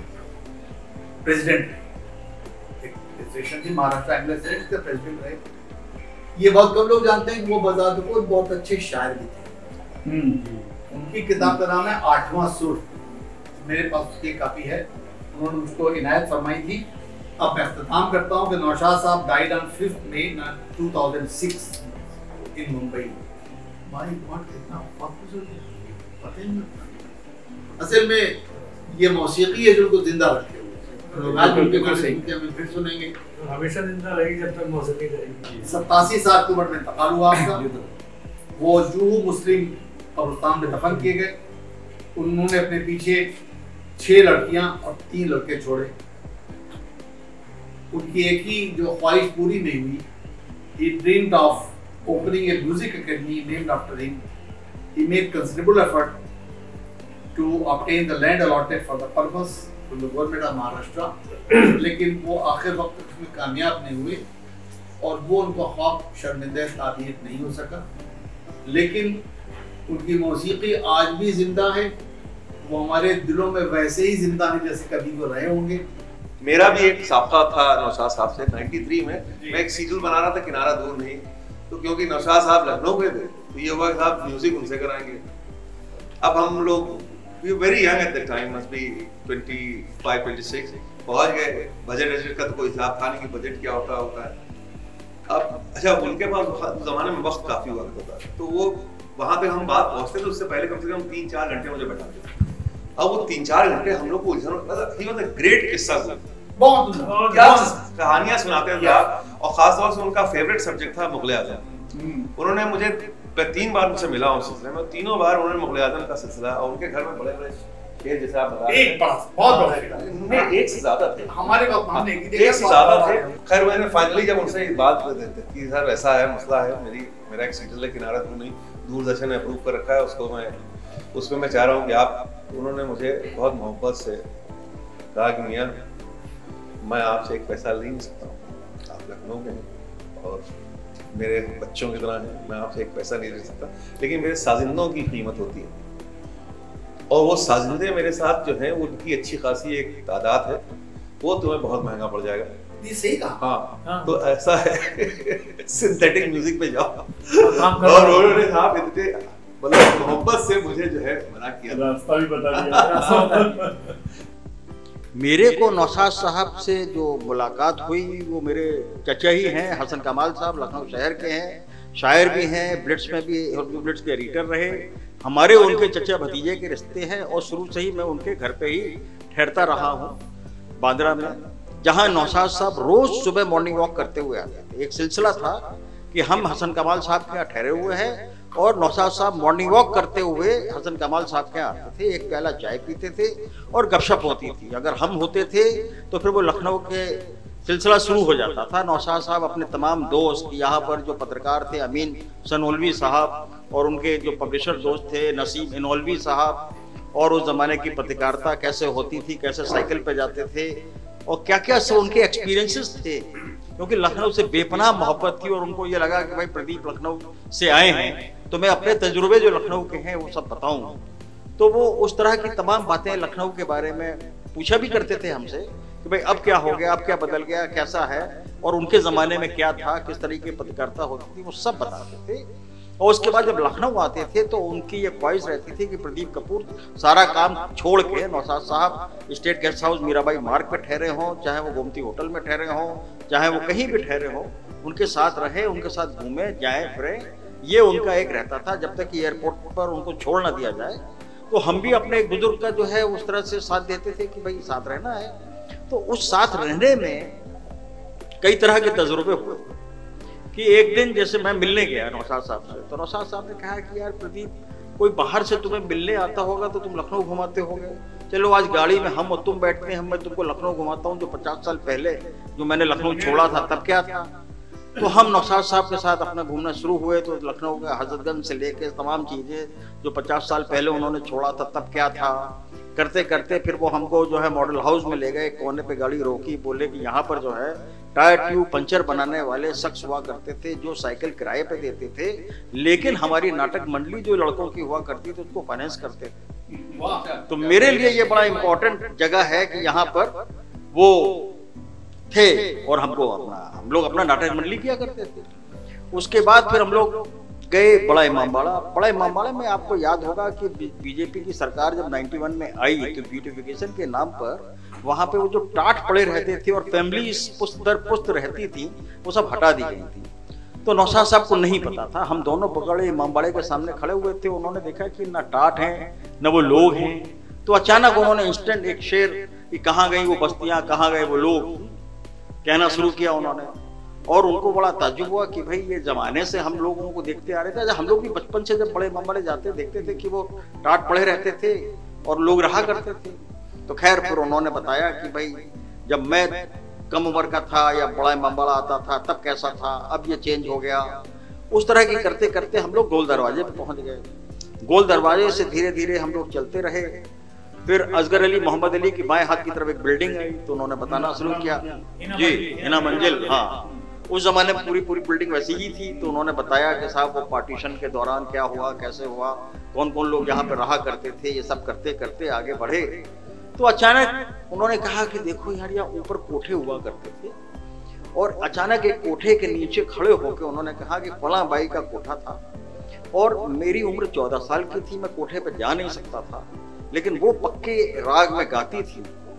प्रेसिडेंट रहे, एसोसिएशन थी महाराष्ट्र एंगलर एसोसिएशन के प्रेसिडेंट रहे। ये बहुत कम लोग जानते हैं कि वो बाजार को बहुत अच्छे शायर भी थे। उनकी किताब का नाम है 8वां सुर, मेरे पास उसकी कापी है, उन्होंने मुझको इनायत फरमाई थी। अब मैं इख्तिताम करता हूँ कि नौशाद साहब died on 5 May 2006 in Mumbai. My god, कितना वक्त गुजर गया, पता ही नहीं। असल में ये मौसीकी है जो उनको जिंदा रखे हुए, आज उनके गाने फिर सुनेंगे, हमेशा जिंदा रहेगी जब तक मौसीकी रहेगी। 87 साल की उम्र में इंतकाल हुआ आपका। वो जूहू मुस्लिम कब्रिस्तान में दफन किए गए। उन्होंने अपने पीछे 6 लड़कियां और 3 लड़के छोड़े। उनकी एक ही जो ख्वाहिश पूरी नहीं हुई, he dreamed of opening a music academy named after him. He made considerable effort to obtain the land allotted for the purpose from the government of Maharashtra, लेकिन वो आखिर वक्त उसमें कामयाब नहीं हुए और वो उनका ख्वाब शर्मिंदा ताबीर नहीं हो सका। लेकिन उनकी मौसीकी आज भी जिंदा है, वो हमारे दिलों में वैसे ही जिंदा है जैसे कभी वो रहे होंगे। मेरा भी एक साफा था नौशाद साहब से 93 में। मैं एक सीरियल बना रहा था किनारा दूर नहीं, तो क्योंकि नौशाद साहब लखनऊ के थे तो ये हुआ कि साहब म्यूजिक उनसे कराएंगे। अब हम लोग we were very young at that time, must be 25, 26, पहुंच गए। बजट का तो कोई हिसाब था नहीं कि बजट क्या होता है। अब अच्छा, उनके पास उस जमाने में वक्त काफी वक्त होता है, तो वो वहां पे हम बात पहुंचते तो उससे पहले कम से कम 3-4 घंटे मुझे बैठाते थे। अब वो 3-4 घंटे हम लोग को ग्रेट किस्सा बहुत क्या कहानियां सुनाते थे आप, और खासतौर से उनका फेवरेट सब्जेक्ट था मुगल आजम। उन्होंने मुझे 3 बार मुझसे मिला उस सिलसिले में, तीनों बार उन्होंने मुगल आजम का सिलसिला, और उनके घर में बड़े बड़े शेर जैसे आप बता रहे एक बहुत बड़ा नहीं, एक से ज्यादा थे हमारे को, हमने एक से ज्यादा थे। खैर मैंने फाइनली जब उनसे बात कर देते कि सर ऐसा है मसला है, मेरा एक सीरियल किनारा तो नहीं, दूरदर्शन ने अप्रूव कर रखा है उसको, उसमें मैं चाह रहा हूँ कि आप। उन्होंने मुझे बहुत मोहब्बत से कहा कि मियाँ मैं आपसे एक पैसा ले नहीं सकता हूँ, आप लखनऊ के हैं और मेरे बच्चों की तरह हैं, मैं आपसे एक पैसा नहीं ले सकता, लेकिन मेरे साजिंदों की कीमत होती है, और वो साजिंदे मेरे साथ जो हैं उनकी अच्छी खासी एक तादाद है, वो तुम्हें बहुत महंगा पड़ जाएगा। सही कहा। हाँ, तो ऐसा है सिंथेटिक म्यूजिक पे जाओ, और उन्होंने साहब इतने मतलब मोहब्बत से मुझे जो है मना किया, रास्ता भी बता दिया। मेरे को नौशाद साहब से जो मुलाकात हुई वो मेरे चचा ही हैं, हसन कमाल साहब, लखनऊ शहर के हैं, शायर भी हैं, ब्लिट्स में भी उर्दू ब्लिट्स के एडिटर रहे। हमारे उनके चचा भतीजे के रिश्ते हैं, और शुरू से ही मैं उनके घर पे ही ठहरता रहा हूँ बांद्रा में, जहाँ नौशाद साहब रोज सुबह मॉर्निंग वॉक करते हुए आते थे। एक सिलसिला था कि हम हसन कमाल साहब के यहाँ ठहरे हुए हैं, और नौशाद साहब मॉर्निंग वॉक करते हुए हसन कमाल साहब के आते थे, एक प्याला चाय पीते थे और गपशप होती थी। अगर हम होते थे तो फिर वो लखनऊ के सिलसिला शुरू हो जाता था। नौशाद साहब अपने तमाम दोस्त, यहाँ पर जो पत्रकार थे अमीन सनोलवी साहब, और उनके जो पब्लिशर दोस्त थे नसीम इनोलवी साहब, और उस ज़माने की पत्रकारिता कैसे होती थी, कैसे साइकिल पे जाते थे, और क्या क्या सब उनके एक्सपीरियंसेस थे, क्योंकि लखनऊ से बेपनाह मोहब्बत थी, और उनको ये लगा कि भाई प्रदीप लखनऊ से आए हैं तो मैं अपने तजुर्बे जो लखनऊ के हैं वो सब बताऊं। तो वो उस तरह की तमाम बातें लखनऊ के बारे में पूछा भी करते थे हमसे कि भाई अब क्या हो गया, अब क्या बदल गया, कैसा है, और उनके ज़माने में क्या था, किस तरीके की पत्रकारिता होती थी, वो सब बताते थे। और उसके बाद जब लखनऊ आते थे तो उनकी ये ख्वाहिश रहती थी कि प्रदीप कपूर सारा काम छोड़ के नौशाद साहब स्टेट गेस्ट हाउस मीराबाई मार्ग पे ठहरे हों, चाहे वो गोमती होटल में ठहरे हों, चाहे वो कहीं भी ठहरे हों, उनके साथ रहे, उनके साथ घूमे जाए फिरे। ये उनका एक रहता था, जब तक कि एयरपोर्ट पर उनको छोड़ ना दिया जाए। तो हम भी अपने एक बुजुर्ग का जो है उस तरह से साथ देते थे कि भाई साथ रहना है। तो उस साथ रहने में कई तरह के तजुर्बे हुए कि एक दिन जैसे मैं मिलने गया नौशाद साहब से, तो नौशाद साहब ने कहा कि यार प्रदीप, कोई बाहर से तुम्हें मिलने आता होगा तो तुम लखनऊ घुमाते होगे, चलो आज गाड़ी में हम और तुम बैठते हैं, मैं तुमको लखनऊ घुमाता हूँ, जो 50 साल पहले जो मैंने लखनऊ छोड़ा था तब क्या था। तो हम नौशाद साहब के साथ अपना घूमना शुरू हुए, तो लखनऊ का हजरतगंज से लेके तमाम चीज़ें जो 50 साल पहले उन्होंने छोड़ा था तब क्या था, करते करते फिर वो हमको जो है मॉडल हाउस में ले गए, कोने पे गाड़ी रोकी, बोले कि यहाँ पर जो है टायर ट्यूब पंचर बनाने वाले शख्स हुआ करते थे जो साइकिल किराए पे देते थे, लेकिन हमारी नाटक मंडली जो लड़कों की हुआ करती थी उसको फाइनेंस करते थे। तो मेरे लिए ये बड़ा इम्पोर्टेंट जगह है कि यहाँ पर वो थे, और हम लोग अपना नाटक मंडली किया करते थे। उसके बाद फिर हम लोग गए बड़ा इमामबाड़ा में आपको याद होगा कि बीजेपी की सरकार जब 91 में आई तो ब्यूटिफिकेशन के नाम पर वहां पे वो जो टाट पड़े रहते थे और फैमिली पुस्त दर पुस्त रहती थी, वो सब हटा दी गई थी। तो नौशाद साहब को नहीं पता था, हम दोनों बगड़े इमामबाड़े के सामने खड़े हुए थे, उन्होंने देखा कि ना टाट हैं न वो लोग हैं। तो अचानक उन्होंने इंस्टेंट एक शेर कि कहाँ गई वो बस्तियां, कहाँ गए वो लोग कहना शुरू किया उन्होंने, और उनको बड़ा ताज्जुब हुआ कि भाई ये जमाने से हम लोगों को देखते आ रहे थे। हम लोग भी बचपन से जब बड़े इमामबाड़े जाते देखते थे कि वो टाट पड़े रहते थे और लोग रहा करते थे। तो खैर फिर उन्होंने बताया कि भाई जब मैं कम उम्र का था या बड़ा इमामबाड़ा आता था तब कैसा था, अब ये चेंज हो गया। उस तरह की करते करते हम लोग गोल दरवाजे पे पहुंच गए। गोल दरवाजे से धीरे धीरे हम लोग चलते रहे। फिर असगर अली मोहम्मद अली की बाएं हाथ की तरफ एक बिल्डिंग आई, तो उन्होंने बताना शुरू किया जी हिना मंजिल, हाँ उस जमाने में पूरी बिल्डिंग वैसी ही थी। तो उन्होंने बताया कि साहब वो पार्टीशन के दौरान क्या हुआ, कैसे हुआ, कौन कौन लोग यहाँ पे रहा करते थे, ये सब करते करते आगे बढ़े। तो अचानक उन्होंने कहा कि देखो यार यहाँ ऊपर कोठे हुआ करते थे, और अचानक एक कोठे के नीचे खड़े होकर उन्होंने कहा कि फलां बाई का कोठा था और मेरी उम्र 14 साल की थी, मैं कोठे पे जा नहीं सकता था, लेकिन वो पक्के राग में गाती थी,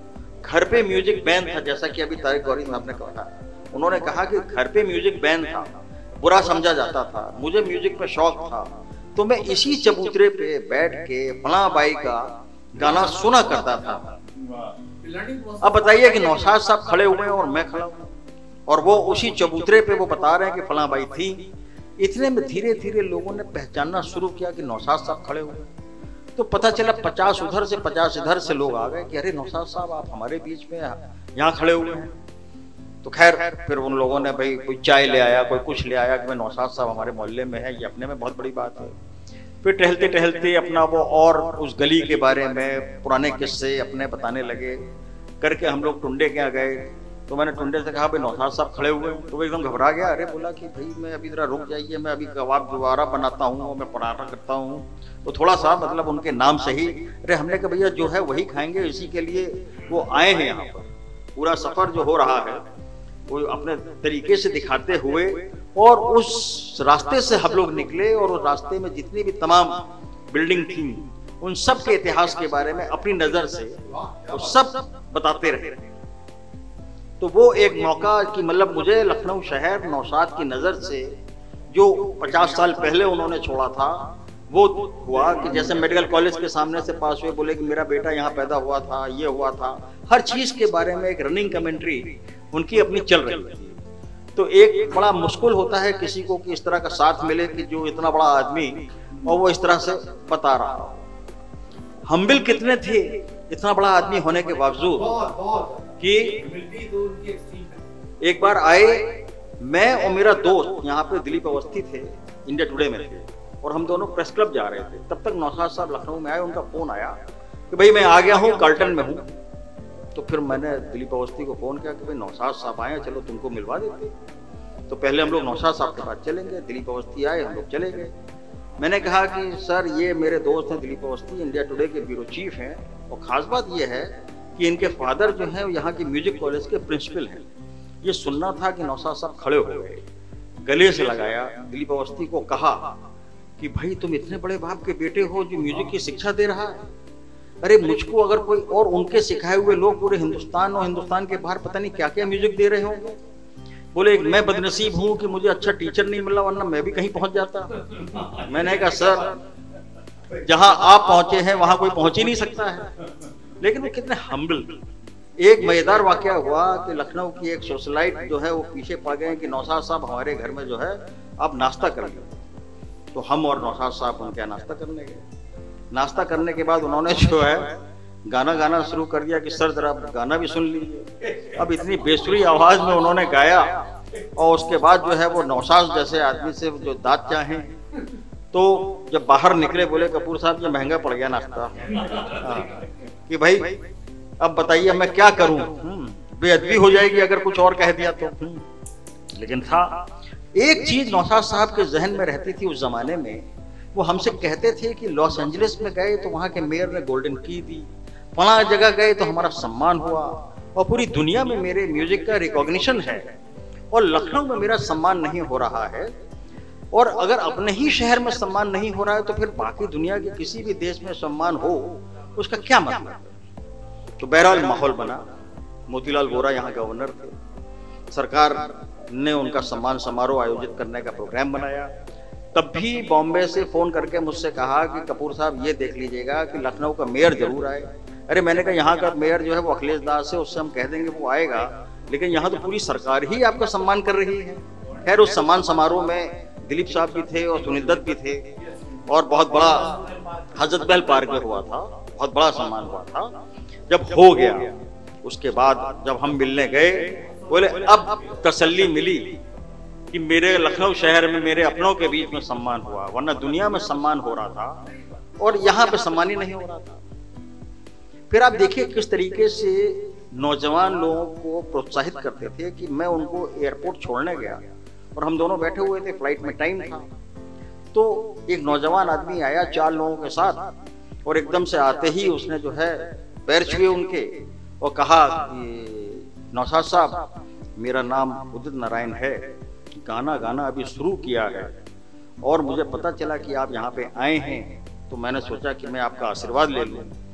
घर पे म्यूजिक बैन था, जैसा कि अभी तारिक गौरी साहब ने कहा, उन्होंने कहा कि घर पे म्यूजिक बैन था, बुरा समझा जाता था, मुझे म्यूजिक पे शौक था, तो मैं इसी चबूतरे पे बैठ के फलां बाई का गाना सुना करता था। अब बताइए कि नौशाद साहब खड़े हुए हैं और मैं खड़ा हूं, और वो उसी चबूतरे पे वो बता रहे हैं कि फलां बाई थी। इतने में धीरे धीरे लोगों ने पहचानना शुरू किया कि नौशाद साहब खड़े हुए, तो पता चला 50 उधर से 50 इधर से लोग आ गए कि अरे नौशाद साहब आप हमारे बीच में यहाँ खड़े हुए हैं। तो खैर फिर उन लोगों ने भाई कोई चाय ले आया, कोई कुछ ले आया कि मैं नौशाद साहब हमारे मोहल्ले में है, ये अपने में बहुत बड़ी बात है। फिर टहलते टहलते अपना वो और उस गली के बारे में पुराने किस्से अपने बताने लगे करके हम लोग टुंडे के यहाँ गए। तो मैंने टुंडे से कहा भाई नौशाद साहब खड़े हुए, तो वो एकदम घबरा गया। अरे बोला कि भाई मैं अभी जरा रुक जाइए, मैं अभी कबाब दोबारा बनाता हूँ, मैं पराठा करता हूँ, तो थोड़ा सा मतलब उनके नाम से ही। अरे हमने कहा भैया जो है वही खाएंगे, इसी के लिए वो आए हैं यहाँ पर। पूरा सफर जो हो रहा है वो अपने तरीके से दिखाते हुए, और उस रास्ते से हम लोग निकले, और उस रास्ते में जितनी भी तमाम बिल्डिंग थी उन सब के इतिहास के बारे में अपनी नजर से वो सब बताते रहे। तो वो एक मौका कि मतलब मुझे लखनऊ शहर नौशाद की नजर से जो 50 साल पहले उन्होंने छोड़ा था वो हुआ कि जैसे मेडिकल कॉलेज के सामने से पास हुए, बोले कि मेरा बेटा यहाँ पैदा हुआ था, ये हुआ था, हर चीज के बारे में एक रनिंग कमेंट्री उनकी अपनी चल रही थी। तो एक बड़ा मुश्किल होता है किसी को कि इस तरह का साथ मिले कि जो इतना बड़ा आदमी और वो इस तरह से बता रहा हो। हम्बिल कितने थे इतना बड़ा आदमी होने के बावजूद कि एक बार आए, मैं और मेरा दोस्त यहाँ पे दिलीप अवस्थी थे, इंडिया टुडे में थे, और हम दोनों प्रेस क्लब जा रहे थे। तब तक नौशाद साहब लखनऊ में आए, उनका फोन आया कि भाई मैं आ गया हूँ, कार्ल्टन में हूँ। तो फिर मैंने दिलीप अवस्थी को फोन किया कि भाई नौशाद साहब आए, चलो तुमको मिलवा देते। तो पहले हम लोग नौशाद साहब के पास चलेंगे, दिलीप अवस्थी आए, हम लोग चले गए। मैंने कहा कि सर ये मेरे दोस्त हैं दिलीप अवस्थी, इंडिया टुडे के ब्यूरो चीफ हैं, और खास बात ये है कि इनके फादर जो हैं यहाँ की म्यूजिक कॉलेज के प्रिंसिपल हैं। ये सुनना था कि नौशाद साहब खड़े हो गए, गले से लगाया, दिलीप अवस्थी को कहा कि भाई तुम इतने बड़े बाप के बेटे हो जो म्यूजिक की शिक्षा दे रहा है। अरे मुझको अगर कोई और उनके सिखाए हुए लोग पूरे हिंदुस्तान और हिंदुस्तान के बाहर पता नहीं क्या क्या म्यूजिक दे रहे होंगे। बोले मैं बदनसीब हूँ कि मुझे अच्छा टीचर नहीं मिला, वरना मैं भी कहीं पहुंच जाता। मैंने कहा सर जहां आप पहुंचे हैं वहां कोई पहुंच ही नहीं सकता है। लेकिन वो कितने हम्बल। एक मजेदार वाकया हुआ कि लखनऊ की एक सोशलाइट जो है वो पीछे पड़ गए कि नौशाद साहब हमारे घर में जो है आप नाश्ता कर लो। तो हम और नौशाद साहब उनके यहाँ नाश्ता करने गए। नाश्ता करने के बाद उन्होंने जो है गाना गाना शुरू कर दिया कि सर जरा गाना भी सुन लीजिए। अब इतनी बेसुरी आवाज में उन्होंने गाया, और उसके बाद जो है वो नौशाद जैसे आदमी से जो दांत चाहे, तो जब बाहर निकले बोले कपूर साहब ये महंगा पड़ गया नाश्ता। कि भाई अब बताइए मैं क्या करूं, बेअदबी हो जाएगी अगर कुछ और कह दिया तो। लेकिन था एक चीज नौशाद साहब के जहन में रहती थी उस जमाने में, वो हमसे कहते थे कि लॉस एंजलिस में गए तो वहां के मेयर ने गोल्डन की दी, फला जगह गए तो हमारा सम्मान हुआ, और पूरी दुनिया में मेरे म्यूजिक का रिकॉग्निशन है, और लखनऊ में मेरा सम्मान नहीं हो रहा है। और अगर अपने ही शहर में सम्मान नहीं हो रहा है तो फिर बाकी दुनिया के किसी भी देश में सम्मान हो उसका क्या मतलब। तो बहरहाल माहौल बना। मोतीलाल वोरा यहाँ गवर्नर थे, सरकार ने उनका सम्मान समारोह आयोजित करने का प्रोग्राम बनाया। तब भी बॉम्बे से फोन करके मुझसे कहा कि कपूर साहब ये देख लीजिएगा कि लखनऊ का मेयर जरूर आए। अरे मैंने कहा यहाँ का मेयर जो है वो अखिलेश दास है, उससे हम कह देंगे वो आएगा, लेकिन यहाँ तो पूरी सरकार ही आपका सम्मान कर रही है। खैर उस सम्मान समारोह में दिलीप साहब भी थे और सुनील दत्त भी थे, और बहुत बड़ा हजरत महल पार्क में हुआ था, बहुत बड़ा सम्मान हुआ था। जब हो गया उसके बाद जब हम मिलने गए, बोले अब तसल्ली मिली कि मेरे लखनऊ शहर में मेरे अपनों के बीच में सम्मान हुआ, वरना दुनिया में सम्मान हो रहा था और यहाँ पे सम्मान ही नहीं हो रहा था। फिर आप देखिए किस तरीके से नौजवान लोगों को प्रोत्साहित करते थे कि मैं उनको एयरपोर्ट छोड़ने गया और हम दोनों बैठे हुए थे, फ्लाइट में टाइम था, तो एक नौजवान आदमी आया 4 लोगों के साथ, और एकदम से आते ही उसने जो है पैर छुए उनके और कहा कि नौशाद साहब मेरा नाम उदित नारायण है, गाना गाना अभी शुरू किया है और मुझे पता चला कि आप यहाँ पे आए हैं, तो मैंने सोचा कि मैं आपका आशीर्वाद ले लूँ।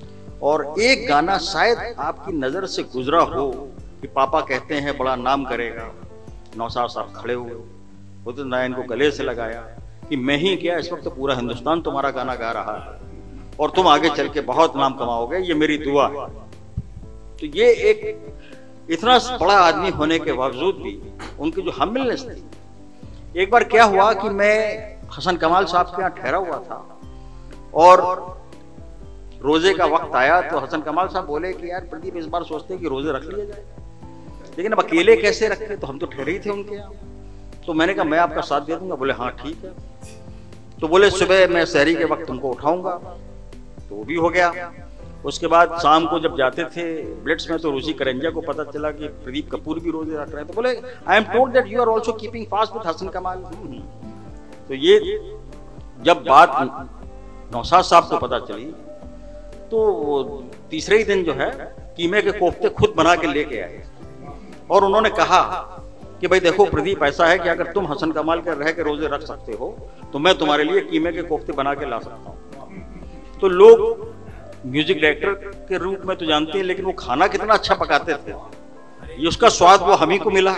और एक गाना शायद आपकी नजर से गुजरा हो कि पापा कहते हैं बड़ा नाम करेगा, नौशाद साहब खड़े हुए, उदित नारायण को गले से लगाया कि मैं ही क्या, इस वक्त तो पूरा हिंदुस्तान तुम्हारा गाना गा रहा है और तुम आगे चल के बहुत नाम कमाओगे, ये मेरी दुआ है। तो ये एक इतना बड़ा आदमी होने के बावजूद भी उनकी जो हम्बलनेस थी। एक बार क्या हुआ कि मैं हसन कमाल साहब के यहाँ ठहरा हुआ था और रोजे का वक्त आया तो हसन कमाल साहब बोले कि यार प्रदीप इस बार सोचते हैं कि रोजे रख लिया जाए, लेकिन अब अकेले कैसे रखे, तो हम तो ठहरे ही थे उनके यहाँ। तो मैंने कहा मैं आपका साथ दे दूंगा। बोले हाँ ठीक है। तो बोले सुबह मैं सहरी के वक्त तुमको उठाऊंगा, तो वो भी हो गया। उसके बाद शाम को जब जाते थे ब्लिट्स में तो रुचि करंजिया को पता चला कि प्रदीप कपूर भी रोजे रख रहे हैं, तो बोले I am told that you are also keeping fast with Hasan Kamal. तो ये जब बात नौशाद साहब को पता चली तो तीसरे ही दिन जो है कीमे के कोफ्ते खुद बना के लेके आए और उन्होंने कहा कि भाई देखो प्रदीप, ऐसा है कि अगर तुम हसन कमाल के रह के रोजे रख सकते हो तो मैं तुम्हारे लिए कीमे के कोफ्ते बना के ला सकता हूँ। तो लोग म्यूजिक डायरेक्टर के रूप में तो जानते हैं, लेकिन वो खाना कितना अच्छा पकाते थे, ये उसका स्वाद वो हम ही को मिला।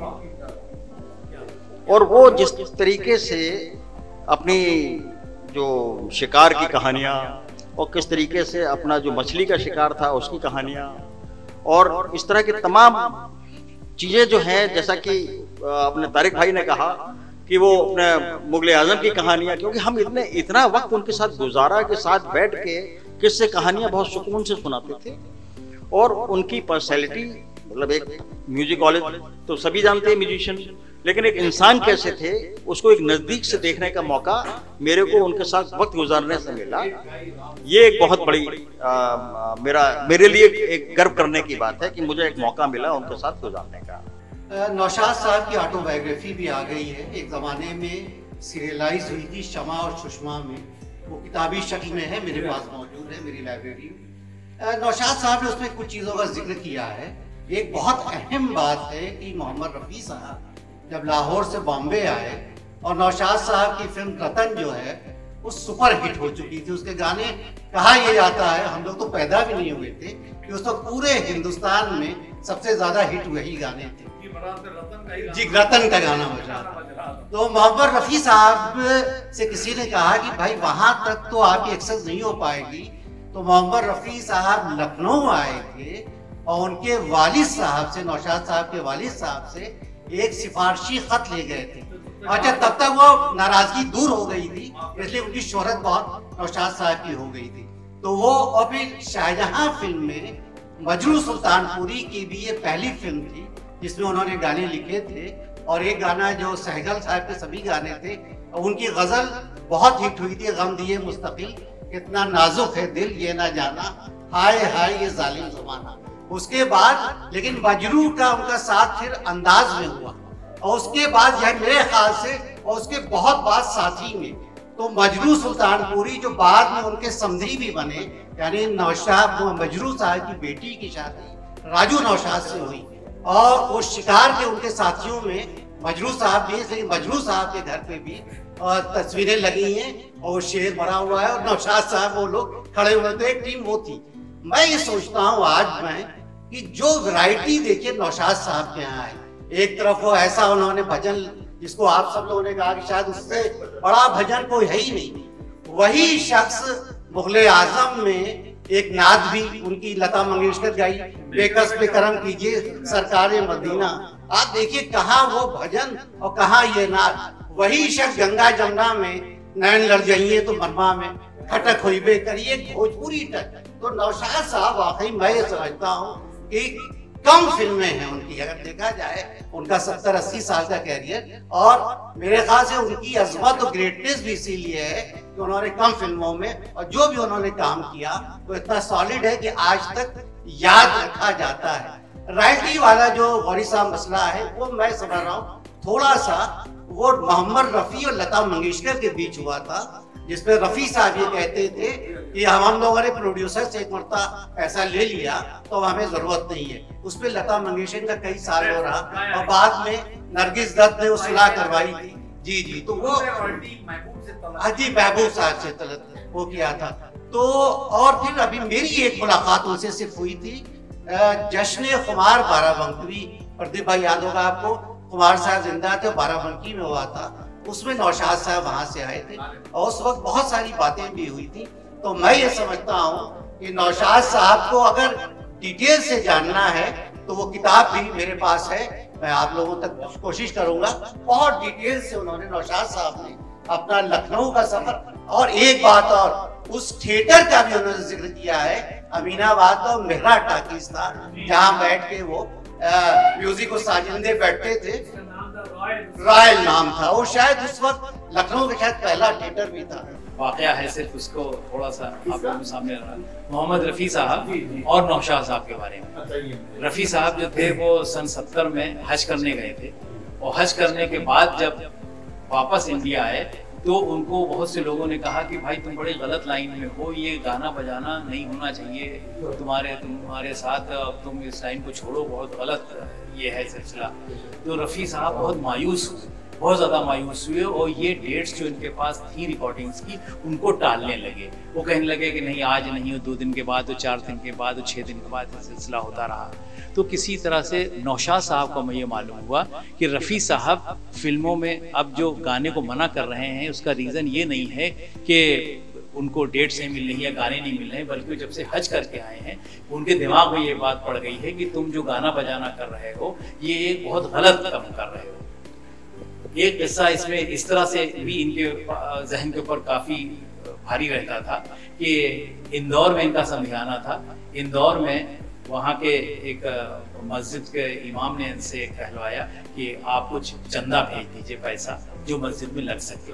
और वो जिस तरीके से अपनी जो शिकार की कहानियां और किस तरीके से अपना जो मछली का शिकार था उसकी कहानियां और इस तरह की तमाम चीजें जो हैं, जैसा कि अपने तारिक भाई ने कहा कि वो अपने मुगल आजम की कहानियां, क्योंकि हम इतना वक्त उनके साथ गुजारा के साथ बैठ के किससे कहानियां बहुत सुकून से सुनाते थे। और उनकी पर्सनैलिटी, मतलब एक म्यूजिक कॉलेज तो सभी जानते हैं म्यूजिशियन, लेकिन एक इंसान कैसे थे उसको एक नजदीक से देखने का मौका मेरे को उनके साथ वक्त गुजारने से मिला। ये एक बहुत बड़ी मेरे लिए एक गर्व करने की बात है कि मुझे एक मौका मिला उनके साथ गुजारने का। नौशाद साहब की ऑटोबायोग्राफी भी आ गई है, एक ज़माने में सीरियलाइज हुई थी शमा और सुषमा में, वो किताबी शक्ल में है, मेरे पास मौजूद है मेरी लाइब्रेरी में। नौशाद साहब ने उसमें कुछ चीज़ों का जिक्र किया है। एक बहुत अहम बात है कि मोहम्मद रफ़ी साहब जब लाहौर से बॉम्बे आए और नौशाद साहब की फिल्म रतन जो है वो सुपर हिट हो चुकी थी। उसके गाने, कहा यह जाता है, हम लोग तो पैदा भी नहीं हुए थे, कि उस वक्त पूरे हिंदुस्तान में सबसे ज्यादा हिट वही गाने थे जी, रतन का गाना बजा। तो मोहम्मद रफ़ी साहब से किसी ने कहा कि भाई वहां तक तो आपकी एक्सेस नहीं हो पाएगी, तो मोहम्मद रफ़ी साहब लखनऊ आए थे और उनके वालिद साहब से, नौशाद साहब के वालिद साहब से एक सिफारशी खत ले गए थे। अच्छा, तब तक वो नाराजगी दूर हो गई थी, इसलिए उनकी शोहरत बहुत नौशाद साहब की हो गई थी। तो वो, और फिर शाहजहां फिल्म में मजरू सुल्तानपुरी की भी ये पहली फिल्म थी जिसमें उन्होंने गाने लिखे थे, और एक गाना जो सहगल साहब के सभी गाने थे, उनकी गजल बहुत हिट हुई थी, गम दिए मुस्तकिल, कितना नाजुक है दिल ये ना जाना, हाय हाय ये जालिम ज़माना। उसके बाद लेकिन मजरू का उनका साथ फिर अंदाज में हुआ, और उसके बाद यह मेरे ख्याल से, और उसके बहुत बाद साथी में, तो मजरू सुल्तानपुरी जो बाद में उनके समधी भी बने, यानी नौशाद मजरू साहब की बेटी की शादी राजू नौशाद से हुई, और वो शिकार के उनके साथियों में मजरू साहब भी, लेकिन मजरू साहब के घर पे भी तस्वीरें लगी हैं और वो शेर मरा हुआ है और नौशाद साहब वो लोग खड़े हुए थे, एक टीम वो थी। मैं ये सोचता हूँ आज मैं कि जो वैरायटी देखिए नौशाद साहब के यहाँ है, एक तरफ वो ऐसा उन्होंने भजन जिसको आप सब लोगों ने कहा कि शायद उससे बड़ा भजन कोई है ही नहीं, वही शख्स मुगले आजम में एक नाद भी उनकी लता मंगेशकर गाई, बेकस पे करम कीजिए सरकारे मदीना। आप देखिए कहाँ वो भजन और कहाँ ये नाद। वही शख्स गंगा जमुना में नैन लड़ जाइए तो मरमा में खटक हुई बे करिए भोजपुरी टक। तो नौशाद साहब वाकई मैं ये समझता हूँ कि कम फिल्में हैं उनकी, अगर देखा जाए उनका 70-80 साल का कैरियर, और मेरे ख्याल से उनकी अजमत और ग्रेटनेस भी इसीलिए है कि उन्होंने कम फिल्मों में, और जो भी उन्होंने काम किया वो इतना सॉलिड है कि आज तक याद रखा जाता है। रॉयल्टी वाला जो गौरी साहब मसला है वो मैं समझ रहा हूँ थोड़ा सा वो मोहम्मद रफ़ी और लता मंगेशकर के बीच हुआ था, जिसमें रफ़ी साहब ये कहते थे कि हम लोगों ने प्रोड्यूसर से एक मरता पैसा ले लिया तो हमें जरूरत नहीं है। उस पर लता मंगेशकर का कई साल हो रहा, और बाद में नरगिस दत्त ने वो सुलह करवाई थी। जी, तो वो जी महबूब साहब से तलब वो किया था। तो और फिर अभी मेरी एक मुलाकात उनसे सिर्फ हुई थी जश्न खुमार बाराबंकी, प्रदीप भाई याद होगा आपको, कुमार साहब जिंदा थे, बाराबंकी में हुआ था, उसमें नौशाद साहब वहां से आए थे और उस वक्त बहुत सारी बातें भी हुई थी। तो मैं ये समझता हूँ कि नौशाद साहब को अगर डिटेल से जानना है तो वो किताब भी मेरे पास है, मैं आप लोगों तक कोशिश करूंगा। बहुत डिटेल से उन्होंने, नौशाद साहब ने अपना लखनऊ का सफर, और एक बात और, उस थिएटर का भी उन्होंने जिक्र किया है, अमीनाबाद और मेहरा टाकीज था जहाँ बैठ के वो म्यूजिक और साजिंदे बैठते थे, रॉयल नाम था वो, शायद उस वक्त लखनऊ का शायद पहला थिएटर भी था। वाकया है, सिर्फ उसको थोड़ा सा आप लोगों के सामने रहा। मोहम्मद रफ़ी साहब और नौशाद साहब के बारे में। रफ़ी साहब जो थे वो सन 70 में हज करने गए थे, और हज करने के बाद जब वापस इंडिया आए तो उनको बहुत से लोगों ने कहा कि भाई तुम बड़े गलत लाइन में हो, ये गाना बजाना नहीं होना चाहिए तुम्हारे साथ, तुम इस लाइन को छोड़ो, बहुत गलत ये है सिलसिला। तो रफ़ी साहब बहुत मायूस हुए, बहुत ज़्यादा मायूस हुए, और ये डेट्स जो इनके पास थी रिकॉर्डिंग्स की उनको टालने लगे। वो कहने लगे कि नहीं आज नहीं हो, 2 दिन के बाद, 4 दिन के बाद, 6 दिन के बाद सिलसिला होता रहा। तो किसी तरह से नौशाद साहब को मुझे मालूम हुआ कि रफ़ी साहब फिल्मों में अब जो गाने को मना कर रहे हैं उसका रीज़न ये नहीं है कि उनको डेट्स नहीं मिल रही या गाने नहीं मिल रहे हैं, बल्कि जब से हज करके आए हैं उनके दिमाग में ये बात पड़ गई है कि तुम जो गाना बजाना कर रहे हो ये एक बहुत गलत काम कर रहे हो। एक किस्सा इसमें इस तरह से भी इनके जहन के ऊपर काफ़ी भारी रहता था कि इंदौर में इनका समझाना था। इंदौर में वहाँ के एक मस्जिद के इमाम ने इनसे कहलवाया कि आप कुछ चंदा भेज दीजिए, पैसा जो मस्जिद में लग सके।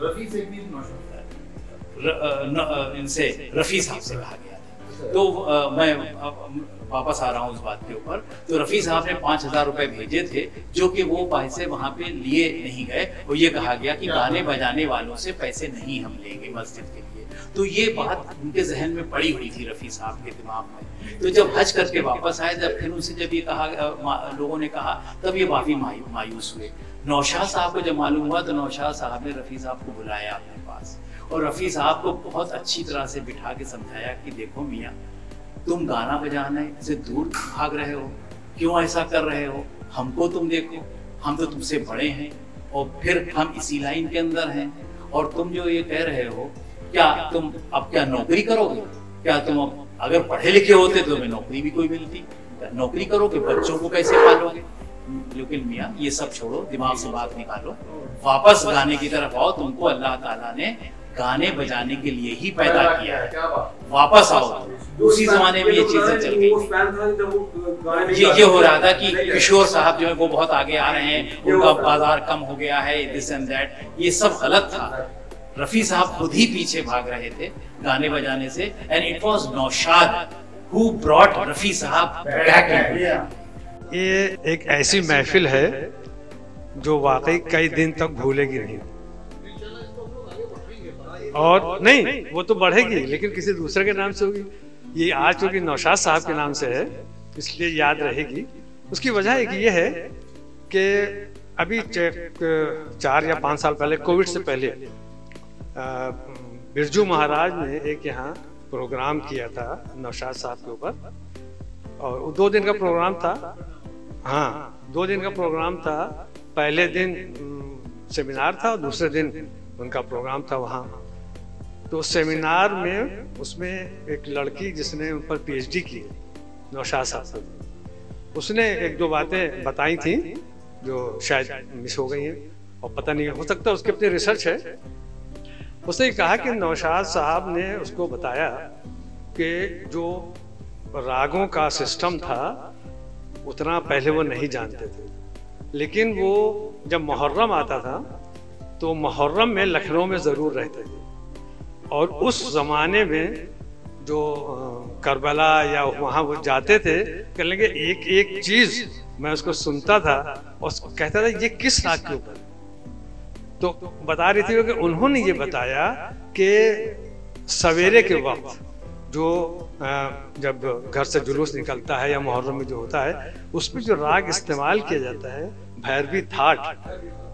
इनसे रफ़ी साहब से कहा गया था। तो मैं वापस आ रहा हूँ उस बात के ऊपर। तो रफ़ी साहब ने 5000 रुपए भेजे थे, जो कि वो पैसे वहाँ पे लिए नहीं गए, और ये कहा गया कि गाने बजाने वालों से पैसे नहीं हम लेंगे मस्जिद के लिए। तो ये बात उनके जहन में पड़ी हुई थी रफ़ी साहब के दिमाग में। तो जब हज करके वापस आए, जब फिर उनसे जब ये कहा लोगों ने कहा, तब ये काफ़ी मायूस हुए। नौशाद साहब को जब मालूम हुआ तो नौशाद साहब ने रफ़ी साहब को बुलाया अपने पास, और रफ़ी साहब को बहुत अच्छी तरह से बिठा के समझाया कि देखो मियाँ, तुम गाना बजाने से दूर भाग रहे हो, क्यों ऐसा कर रहे हो? हमको तुम देखो, हम तो तुमसे बड़े हैं, और फिर हम इसी लाइन के अंदर हैं, और तुम जो ये कह रहे हो, क्या तुम अब क्या नौकरी करोगे? क्या तुम अगर पढ़े लिखे होते तो तुम्हें नौकरी भी कोई मिलती, नौकरी करोगे, बच्चों को कैसे पालोगे? लेकिन मियाँ ये सब छोड़ो, दिमाग से बात निकालो, वापस गाने की तरफ आओ। तुमको अल्लाह ताला ने गाने बजाने के लिए ही पैदा किया है, वापस आओ। उसी जमाने में ये चीजें चल गई। ये हो रहा था कि किशोर साहब जो है वो बहुत आगे आ रहे हैं, उनका बाजार कम हो गया है, दिस एंड दैट, ये सब गलत था। रफ़ी साहब खुद ही पीछे भाग रहे थे गाने बजाने से, and it was Naushad who brought Rafi साहब बैक। ये एक ऐसी महफिल है जो वाकई कई दिन तक भूलेगी नहीं, और नहीं वो तो बढ़ेगी लेकिन किसी दूसरे के नाम से होगी। ये आज चूंकि नौशाद साहब के नाम से है इसलिए याद रहेगी। उसकी वजह एक ये है कि अभी 4 या 5 साल पहले, कोविड से पहले, बिरजू महाराज ने एक यहाँ प्रोग्राम किया था नौशाद साहब के ऊपर, और 2 दिन का प्रोग्राम था। हाँ, 2 दिन का प्रोग्राम था। पहले दिन सेमिनार था और दूसरे दिन उनका प्रोग्राम था वहाँ। तो सेमिनार में उसमें एक लड़की जिसने उन पर PhD की, नौशाद साहब, उसने 1-2 बातें बताई थी जो शायद मिस हो गई हैं, और पता नहीं, हो सकता उसकी अपनी रिसर्च है। उसने कहा कि नौशाद साहब ने उसको बताया कि जो रागों का सिस्टम था उतना पहले वो नहीं जानते थे, लेकिन वो जब मुहर्रम आता था तो मुहर्रम में लखनऊ में ज़रूर रहते थे, और उस ज़माने में जो करबला या वहाँ वो जाते थे, कहने लगे एक एक चीज़ मैं उसको सुनता था और कहता था ये किस राग के ऊपर। तो बता रही थी कि उन्होंने ये बताया कि सवेरे के वक्त जो जब घर से जुलूस निकलता है या मुहर्रम में जो होता है, उसमें जो राग इस्तेमाल किया जाता है भैरवी थाट,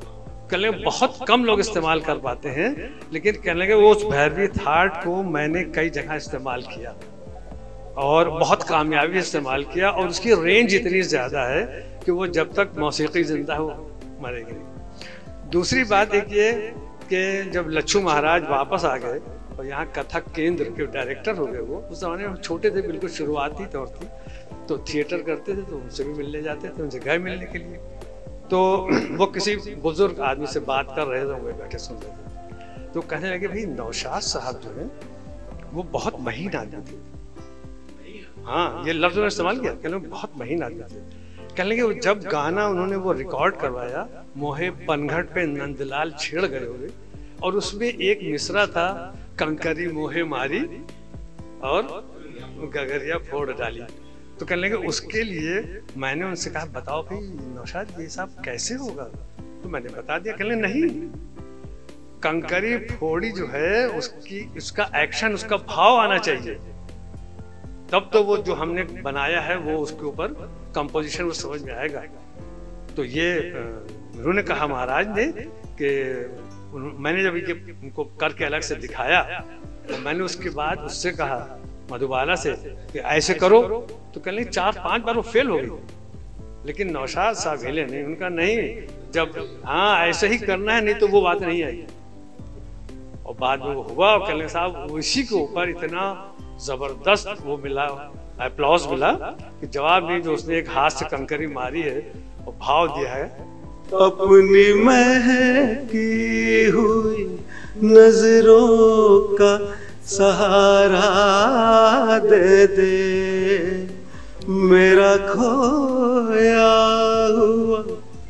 कहने लगे बहुत कम लोग इस्तेमाल कर पाते हैं, लेकिन कहने लगे वो उस भैरवी थाट को मैंने कई जगह इस्तेमाल किया और बहुत कामयाबी इस्तेमाल किया, और उसकी रेंज इतनी ज़्यादा है कि वो जब तक मौसीकी जिंदा है वो मरेगी नहीं। दूसरी बात एक ये कि जब लच्छू महाराज वापस आ गए और यहाँ कथक केंद्र के डायरेक्टर हो गए, वो उस जमाने में छोटे थे, बिल्कुल शुरुआती तौर थी, तो थिएटर करते थे, तो उनसे भी मिलने जाते थे, उनसे गए मिलने के लिए। तो वो किसी बुजुर्ग आदमी से बात कर रहे थे, वो बैठे सुन रहे थे, तो कहने लगे भाई नौशाद साहब जो है वो बहुत महीन आदमी थे। हाँ, ये लफ्ज उन्होंने इस्तेमाल किया, कहने लगे बहुत महीन आदमी थे। कहने लगे जब गाना उन्होंने वो रिकॉर्ड करवाया, मोहे पनघट पे नंदलाल छेड़ गए होंगे, और उसमें एक मिसरा था, कंकरी मोहे मारी और गगरिया फोड़ डाली। तो कहने लगे उसके लिए मैंने उनसे कहा बताओ भाई नौशाद ये सब कैसे होगा, तो मैंने बता दिया। कहने नहीं, कंकरी फोड़ी जो है उसका एक्शन, उसका भाव आना चाहिए, तब तो वो जो हमने बनाया है वो उसके ऊपर कंपोजिशन वो समझ में आएगा। तो ये उन्होंने कहा महाराज ने कि मैंने जब उनको करके अलग से दिखाया, तो मैंने उसके बाद उससे कहा मधुबाला से कि ऐसे करो, तो कहने 4-5 बार वो फेल हो गई, लेकिन नौशाद साहब हिले नहीं, उनका नहीं, जब हाँ ऐसे ही करना है, नहीं तो वो बात नहीं आई। और बाद में वो हुआ, और कहने साहब उसी के ऊपर इतना जबरदस्त वो मिला, अप्लॉज मिला कि जवाब नहीं, जो उसने एक हाथ से कंकरी मारी है और भाव दिया है। अपनी महकी हुई नजरों का सहारा दे दे, मेरा खोया हुआ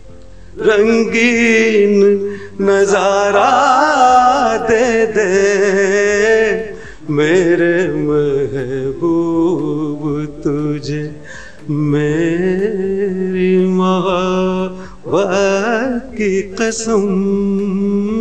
रंगीन नजारा दे दे, मेरे महबूब तुझे मेरी मोहब्बत की कसम।